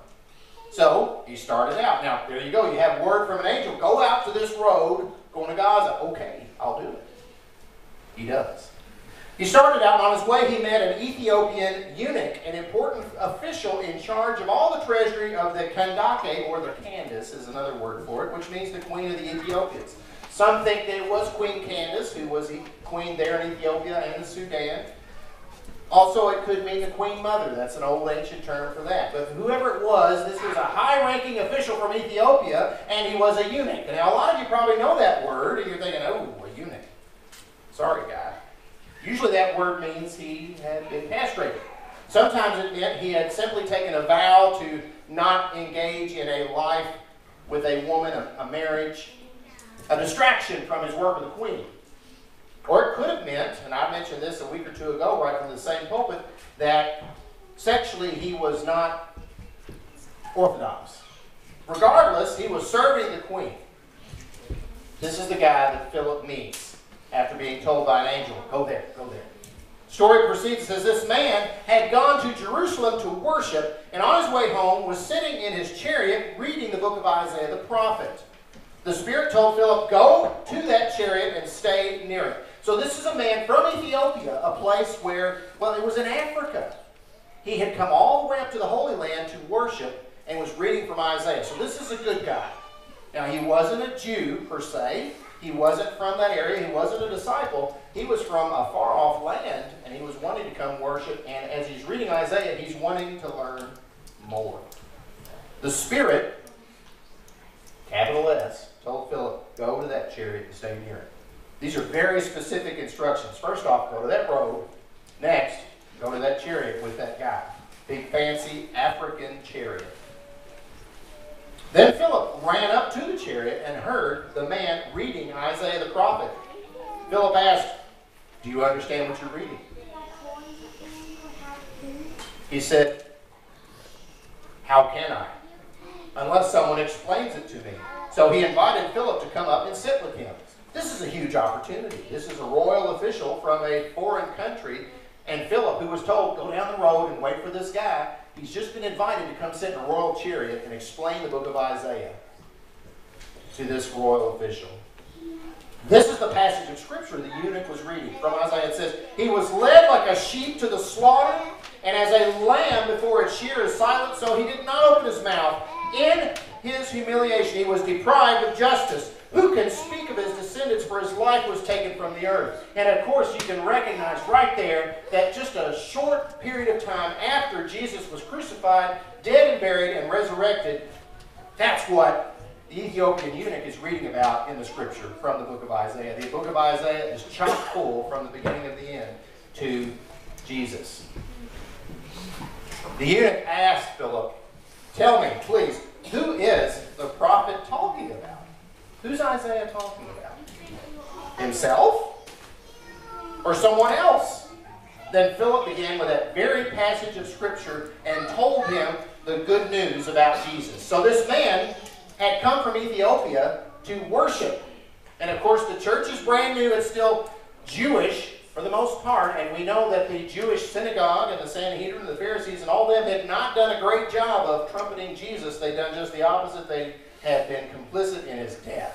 So he started out. Now, there you go. You have word from an angel. Go out to this road going to Gaza. Okay, I'll do it. He does. He started out, and on his way he met an Ethiopian eunuch, an important official in charge of all the treasury of the Kandake, or the Candace is another word for it, which means the queen of the Ethiopians. Some think that it was Queen Candace, who was queen there in Ethiopia and the Sudan. Also, it could mean the Queen Mother. That's an old ancient term for that. But whoever it was, this was a high-ranking official from Ethiopia, and he was a eunuch. Now, a lot of you probably know that word, and you're thinking, oh, a eunuch. Sorry, guy. Usually that word means he had been castrated. Sometimes it meant he had simply taken a vow to not engage in a life with a woman, a, a marriage, a distraction from his work with the queen. Or it could have meant, and I mentioned this a week or two ago right from the same pulpit, that sexually he was not orthodox. Regardless, he was serving the queen. This is the guy that Philip meets after being told by an angel, go there, go there. Story proceeds and says, this man had gone to Jerusalem to worship, and on his way home was sitting in his chariot reading the book of Isaiah the prophet. The Spirit told Philip, go to that chariot and stay near it. So this is a man from Ethiopia, a place where, well, it was in Africa. He had come all the way up to the Holy Land to worship and was reading from Isaiah. So this is a good guy. Now, he wasn't a Jew, per se. He wasn't from that area. He wasn't a disciple. He was from a far-off land, and he was wanting to come worship. And as he's reading Isaiah, he's wanting to learn more. The Spirit, capital S, told Philip, go to that chariot and stay near it. These are very specific instructions. First off, go to that road. Next, go to that chariot with that guy. Big, fancy African chariot. Then Philip ran up to the chariot and heard the man reading Isaiah the prophet. Philip asked, do you understand what you're reading? He said, how can I? Unless someone explains it to me. So he invited Philip to come up and sit with him. This is a huge opportunity. This is a royal official from a foreign country. And Philip, who was told, go down the road and wait for this guy, he's just been invited to come sit in a royal chariot and explain the book of Isaiah to this royal official. This is the passage of Scripture the eunuch was reading from Isaiah. It says, he was led like a sheep to the slaughter, and as a lamb before its shearer is silent, so he did not open his mouth. In his humiliation he was deprived of justice. Who can speak of his descendants, for his life was taken from the earth. And of course, you can recognize right there that just a short period of time after Jesus was crucified, dead and buried, and resurrected, that's what the Ethiopian eunuch is reading about in the scripture from the book of Isaiah. The book of Isaiah is chock full from the beginning of the end to Jesus. The eunuch asked Philip, "Tell me, please, who is the prophet talking about?" Who's Isaiah talking about? Himself? Or someone else? Then Philip began with that very passage of Scripture and told him the good news about Jesus. So this man had come from Ethiopia to worship. And of course the church is brand new. It's still Jewish for the most part. And we know that the Jewish synagogue and the Sanhedrin and the Pharisees and all them had not done a great job of trumpeting Jesus. They'd done just the opposite. They had been complicit in his death.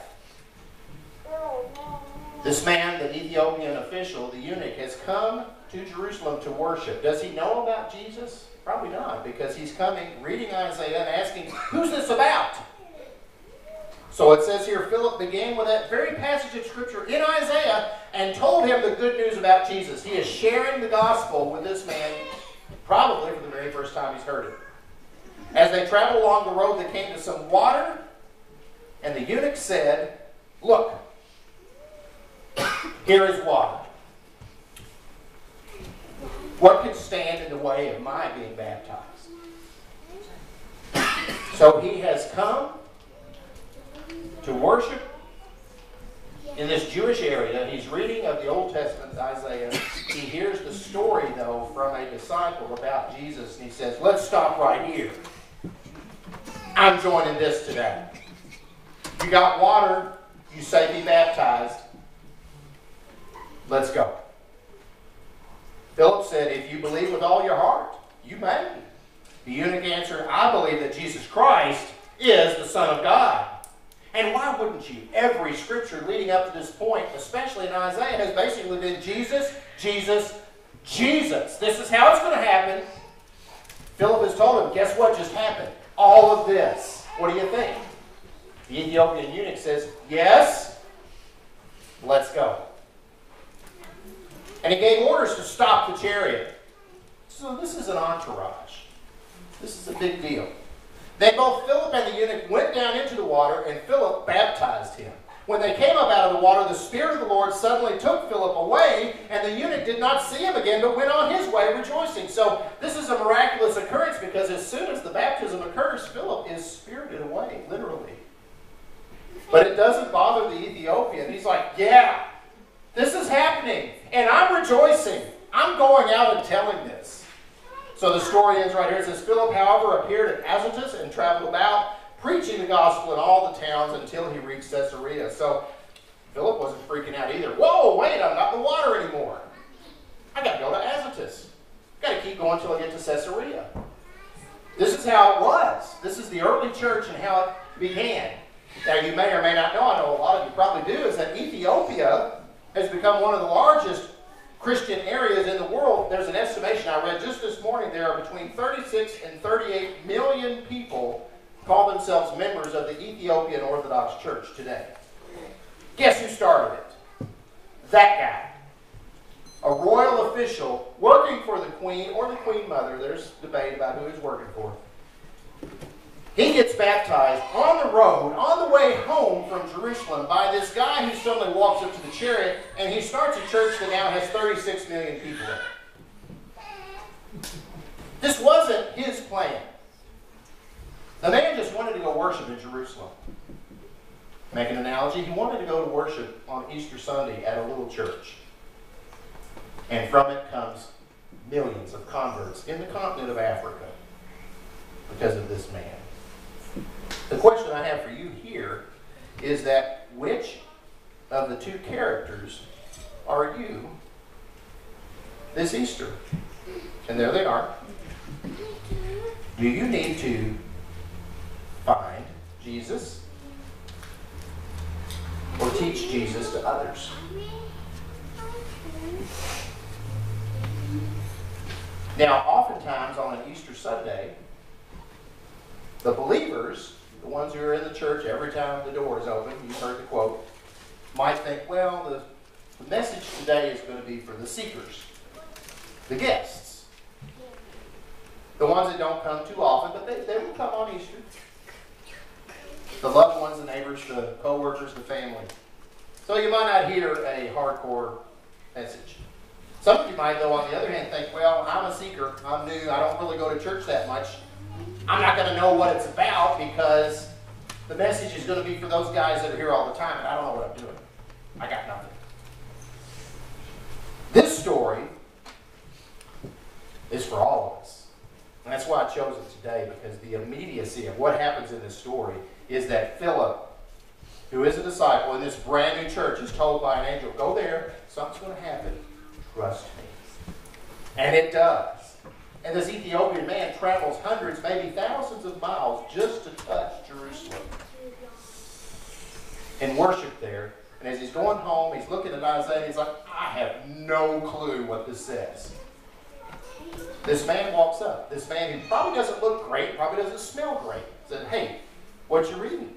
This man, the Ethiopian official, the eunuch, has come to Jerusalem to worship. Does he know about Jesus? Probably not, because he's coming, reading Isaiah and asking, who's this about? So it says here, Philip began with that very passage of Scripture in Isaiah and told him the good news about Jesus. He is sharing the gospel with this man, probably for the very first time he's heard it. As they traveled along the road, they came to some water, and the eunuch said, "Look, here is water. What can stand in the way of my being baptized?" So he has come to worship in this Jewish area. He's reading of the Old Testament, Isaiah. He hears the story, though, from a disciple about Jesus, and he says, "Let's stop right here. I'm joining this today. You got water, you say be baptized. Let's go." Philip said, "If you believe with all your heart, you may." The eunuch answered, "I believe that Jesus Christ is the Son of God." And why wouldn't you? Every scripture leading up to this point, especially in Isaiah, has basically been Jesus, Jesus, Jesus. This is how it's going to happen. Philip has told him, guess what just happened? All of this. What do you think? The Ethiopian eunuch says, "Yes, let's go." And he gave orders to stop the chariot. So this is an entourage. This is a big deal. Then both Philip and the eunuch went down into the water, and Philip baptized him. When they came up out of the water, the Spirit of the Lord suddenly took Philip away, and the eunuch did not see him again, but went on his way rejoicing. So this is a miraculous occurrence, because as soon as the baptism occurs, Philip is spirited away, literally. But it doesn't bother the Ethiopian. He's like, yeah, this is happening, and I'm rejoicing. I'm going out and telling this. So the story ends right here. It says, Philip, however, appeared at Azotus and traveled about, preaching the gospel in all the towns until he reached Caesarea. So Philip wasn't freaking out either. Whoa, wait, I'm not in the water anymore. I got to go to Azotus. Got to keep going until I get to Caesarea. This is how it was. This is the early church and how it began. Now, you may or may not know, I know a lot of you probably do, is that Ethiopia has become one of the largest Christian areas in the world. There's an estimation I read just this morning. There are between thirty-six and thirty-eight million people call themselves members of the Ethiopian Orthodox Church today. Guess who started it? That guy. A royal official working for the Queen or the Queen Mother. There's debate about who he's working for. He gets baptized on the road, on the way home from Jerusalem, by this guy who suddenly walks up to the chariot, and he starts a church that now has thirty-six million people in it. This wasn't his plan. The man just wanted to go worship in Jerusalem. Make an analogy, he wanted to go to worship on Easter Sunday at a little church. And from it comes millions of converts in the continent of Africa because of this man. The question I have for you here is that which of the two characters are you this Easter? And there they are. Do you need to find Jesus or teach Jesus to others? Now, oftentimes on an Easter Sunday, the believers, the ones who are in the church every time the door is open, you've heard the quote, might think, well, the, the message today is going to be for the seekers, the guests, the ones that don't come too often, but they, they will come on Easter. The loved ones, the neighbors, the co-workers, the family. So you might not hear a hardcore message. Some of you might, though, on the other hand, think, well, I'm a seeker. I'm new. I don't really go to church that much. I'm not going to know what it's about because the message is going to be for those guys that are here all the time, and I don't know what I'm doing. I got nothing. This story is for all of us. And that's why I chose it today, because the immediacy of what happens in this story is that Philip, who is a disciple in this brand new church, is told by an angel, go there, something's going to happen. Trust me. And it does. And this Ethiopian man travels hundreds, maybe thousands of miles just to touch Jerusalem and worship there. And as he's going home, he's looking at Isaiah and he's like, I have no clue what this says. This man walks up. This man who probably doesn't look great, probably doesn't smell great, said, hey, what you reading?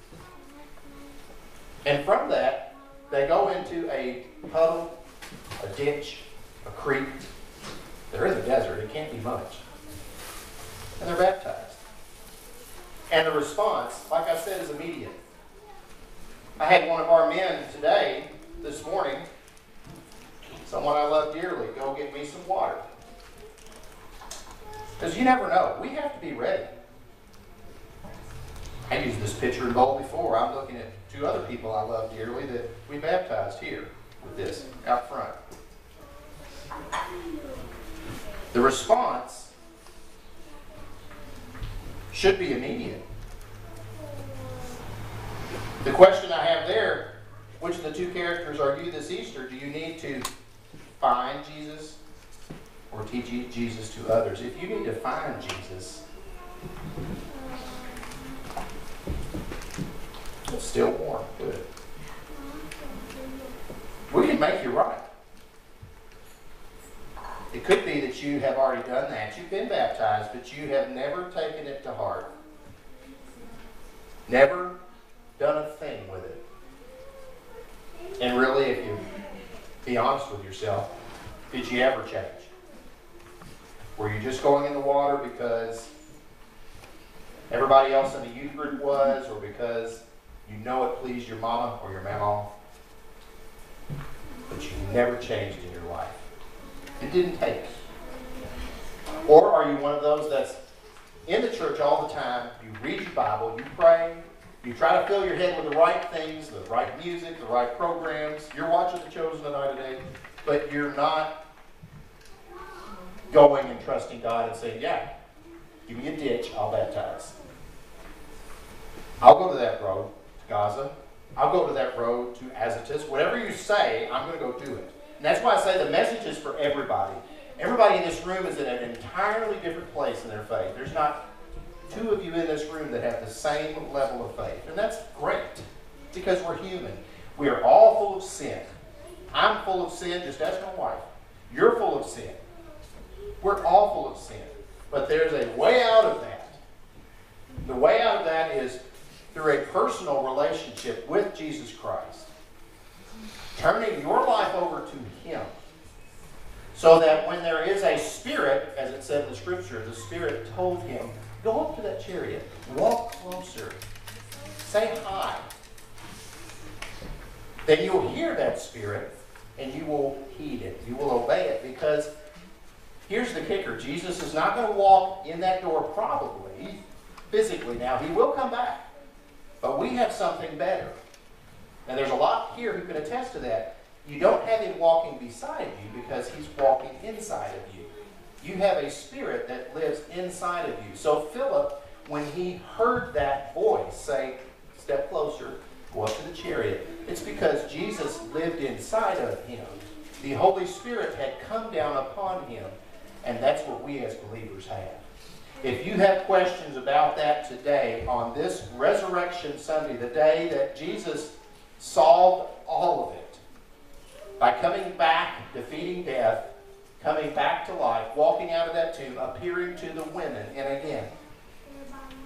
And from that, they go into a puddle, a ditch, a creek. They're in the desert. It can't be much. And they're baptized. And the response, like I said, is immediate. I had one of our men today, this morning, someone I love dearly, go get me some water. Because you never know. We have to be ready. I used this pitcher and bowl before. I'm looking at two other people I love dearly that we baptized here with this out front. The response should be immediate. The question I have there, which of the two characters are you this Easter? Do you need to find Jesus or teach Jesus to others? If you need to find Jesus, it's still warm. Good. We can make you right. It could be that you have already done that. You've been baptized, but you have never taken it to heart. Never done a thing with it. And really, if you be honest with yourself, did you ever change? Were you just going in the water because everybody else in the youth group was, or because you know it pleased your mama or your mama, but you never changed in your life? It didn't take. Or are you one of those that's in the church all the time, you read your Bible, you pray, you try to fill your head with the right things, the right music, the right programs, you're watching The Chosen tonight today, but you're not going and trusting God and saying, yeah, give me a ditch, I'll baptize. I'll go to that road to Gaza. I'll go to that road to Azotus. Whatever you say, I'm going to go do it. And that's why I say the message is for everybody. Everybody in this room is in an entirely different place in their faith. There's not two of you in this room that have the same level of faith. And that's great, because we're human. We are all full of sin. I'm full of sin, just ask my wife. You're full of sin. We're all full of sin. But there's a way out of that. The way out of that is through a personal relationship with Jesus Christ. Turning your life over to Him. So that when there is a spirit, as it said in the Scripture, the Spirit told him, go up to that chariot, walk closer, say hi. Then you'll hear that Spirit and you will heed it. You will obey it, because here's the kicker. Jesus is not going to walk in that door probably, physically now. He will come back. But we have something better. And there's a lot here who can attest to that. You don't have Him walking beside you because He's walking inside of you. You have a Spirit that lives inside of you. So Philip, when he heard that voice say, step closer, go up to the chariot, it's because Jesus lived inside of him. The Holy Spirit had come down upon him, and that's what we as believers have. If you have questions about that today, on this Resurrection Sunday, the day that Jesus solved all of it, by coming back, defeating death, coming back to life, walking out of that tomb, appearing to the women, and again,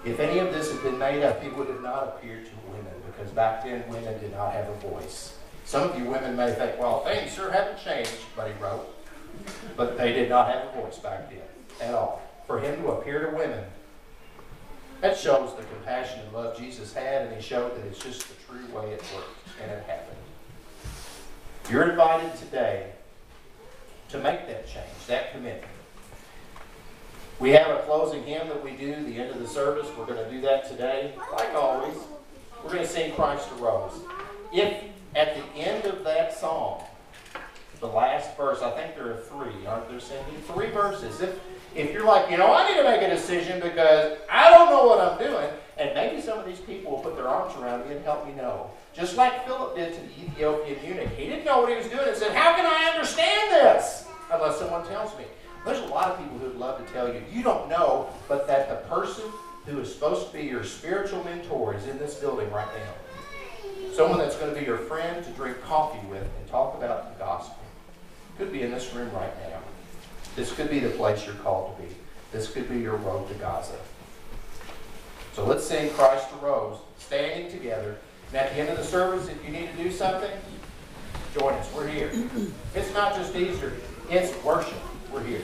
If any of this had been made up, it would have not appeared to women, because back then women did not have a voice. Some of you women may think, well, things sure haven't changed, but he wrote. But they did not have a voice back then at all. For him to appear to women, that shows the compassion and love Jesus had, and he showed that it's just the true way it worked, and it happened. You're invited today to make that change, that commitment. We have a closing hymn that we do at the end of the service. We're going to do that today. Like always, we're going to sing Christ Arose. If at the end of that song, the last verse, I think there are three, aren't there, Cindy? Three verses. If, if you're like, you know, I need to make a decision because I don't know what I'm doing, and maybe some of these people will put their arms around me and help me know. Just like Philip did to the Ethiopian eunuch. He didn't know what he was doing and said, how can I understand this? Unless someone tells me. There's a lot of people who would love to tell you, you don't know, but that the person who is supposed to be your spiritual mentor is in this building right now. Someone that's going to be your friend to drink coffee with and talk about the gospel. Could be in this room right now. This could be the place you're called to be. This could be your road to Gaza. So let's sing Christ Arose, standing together. And at the end of the service, if you need to do something, join us. We're here. It's not just Easter. It's worship. We're here.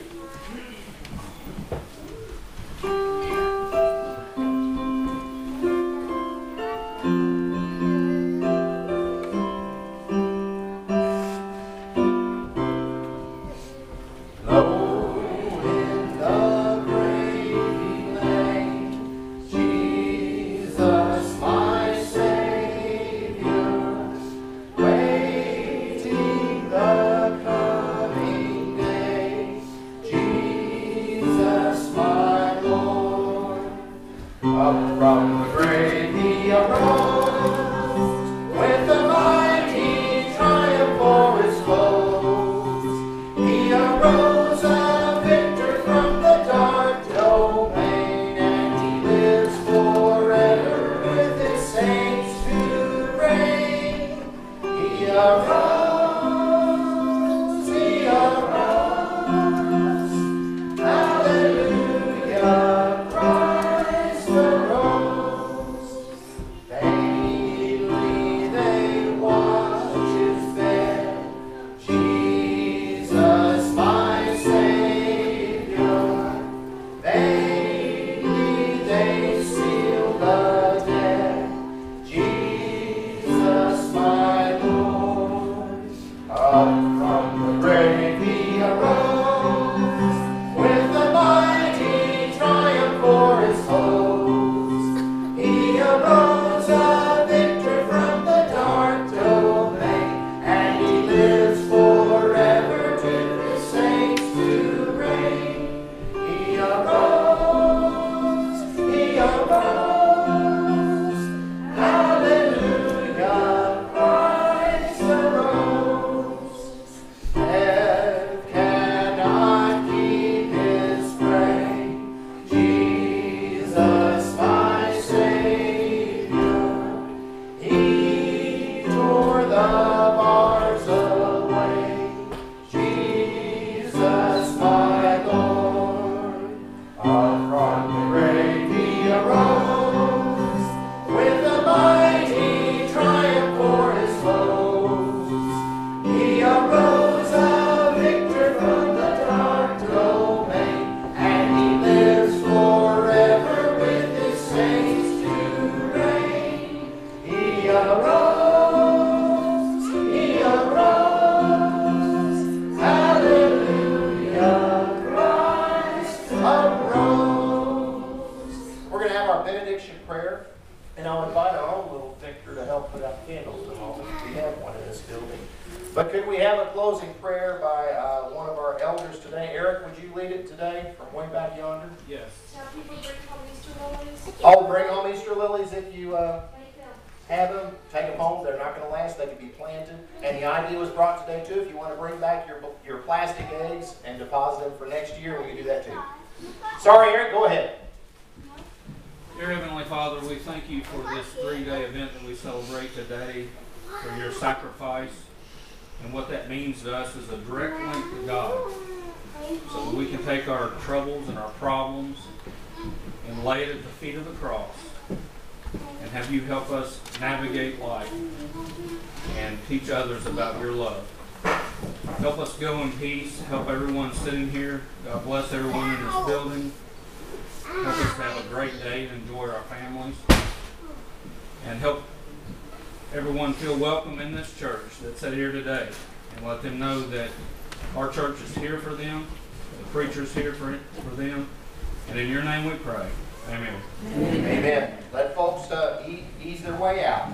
But could we have a closing prayer by uh, one of our elders today? Eric, would you lead it today from way back yonder? Yes. Tell people to bring home Easter lilies. Oh, bring home Easter lilies if you uh, have them. Take them home. They're not going to last. They can be planted. And the idea was brought today, too. If you want to bring back your, your plastic eggs and deposit them for next year, we can do that, too. Sorry, Eric. Go ahead. Dear Heavenly Father, we thank you for this three-day event that we celebrate today, for your sacrifice, and what that means to us is a direct link to God, so that we can take our troubles and our problems and lay it at the feet of the cross, and have you help us navigate life and teach others about your love. Help us go in peace. Help everyone sitting here. God bless everyone in this building. Help us have a great day and enjoy our families. And help everyone feel welcome in this church that's here today. And let them know that our church is here for them. The preacher's here for, for them. And in your name we pray. Amen. Amen. Let folks uh, eat, ease their way out.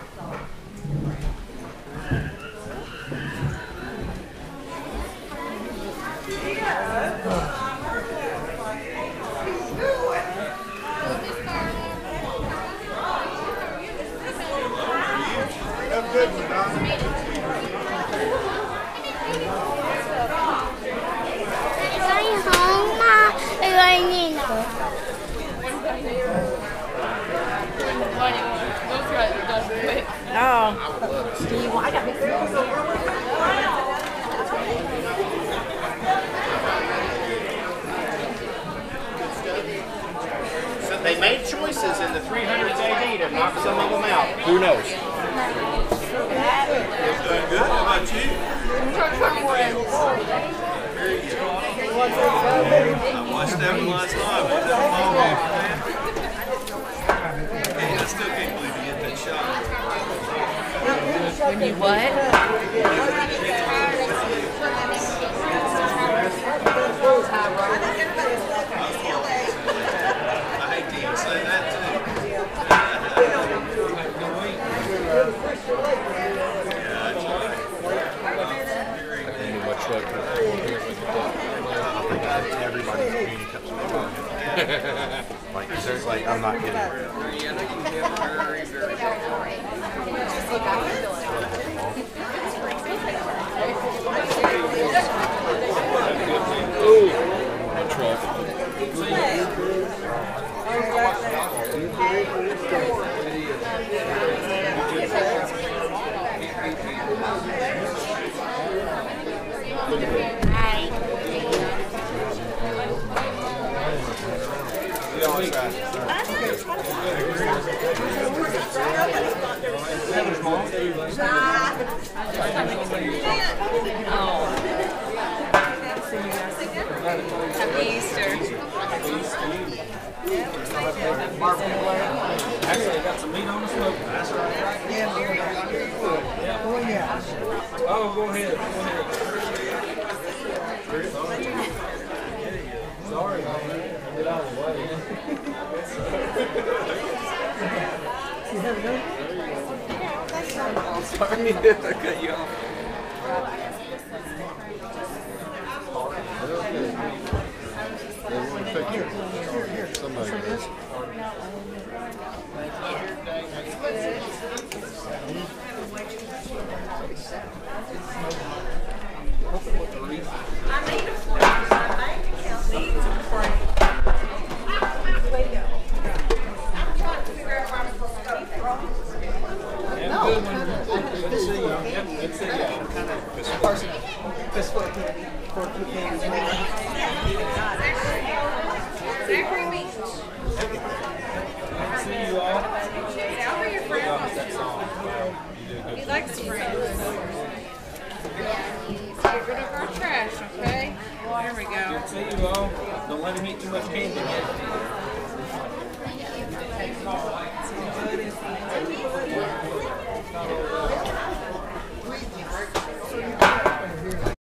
So they made choices in the three hundreds A D to knock some of them out. Who knows? It's doing good. How about you? I watched that one last night. Was that a ball game, man? I still can't believe you get that shot. When you what? I hate to even say that too. Yeah, that's right. I came in my truck for I think I everybody's community cups in my truck. Like, it's like, I'm not kidding. Ooh, my truck. Happy Easter. Actually, I got some meat on the smoke. That's right. Yeah. Yeah. Oh, yeah. Oh, go ahead. Go ahead. Sorry, man. Get out of the way. You have it done? Sorry, I cut you off. They want a picture. Somebody does. I made a for you. My bank account needs a frame. Way to go. I'm trying to figure out where I'm supposed to go. Good to see you. Yep, good to see you. Kind of personal. Fist foot candy. Pork candy. Zachary Beach. Good to see you all. I'll be your friend. That song. Wow, you did a good He job. likes friends. Get rid of our trash, okay? There we go. Good to see you all. Don't let him eat too much candy.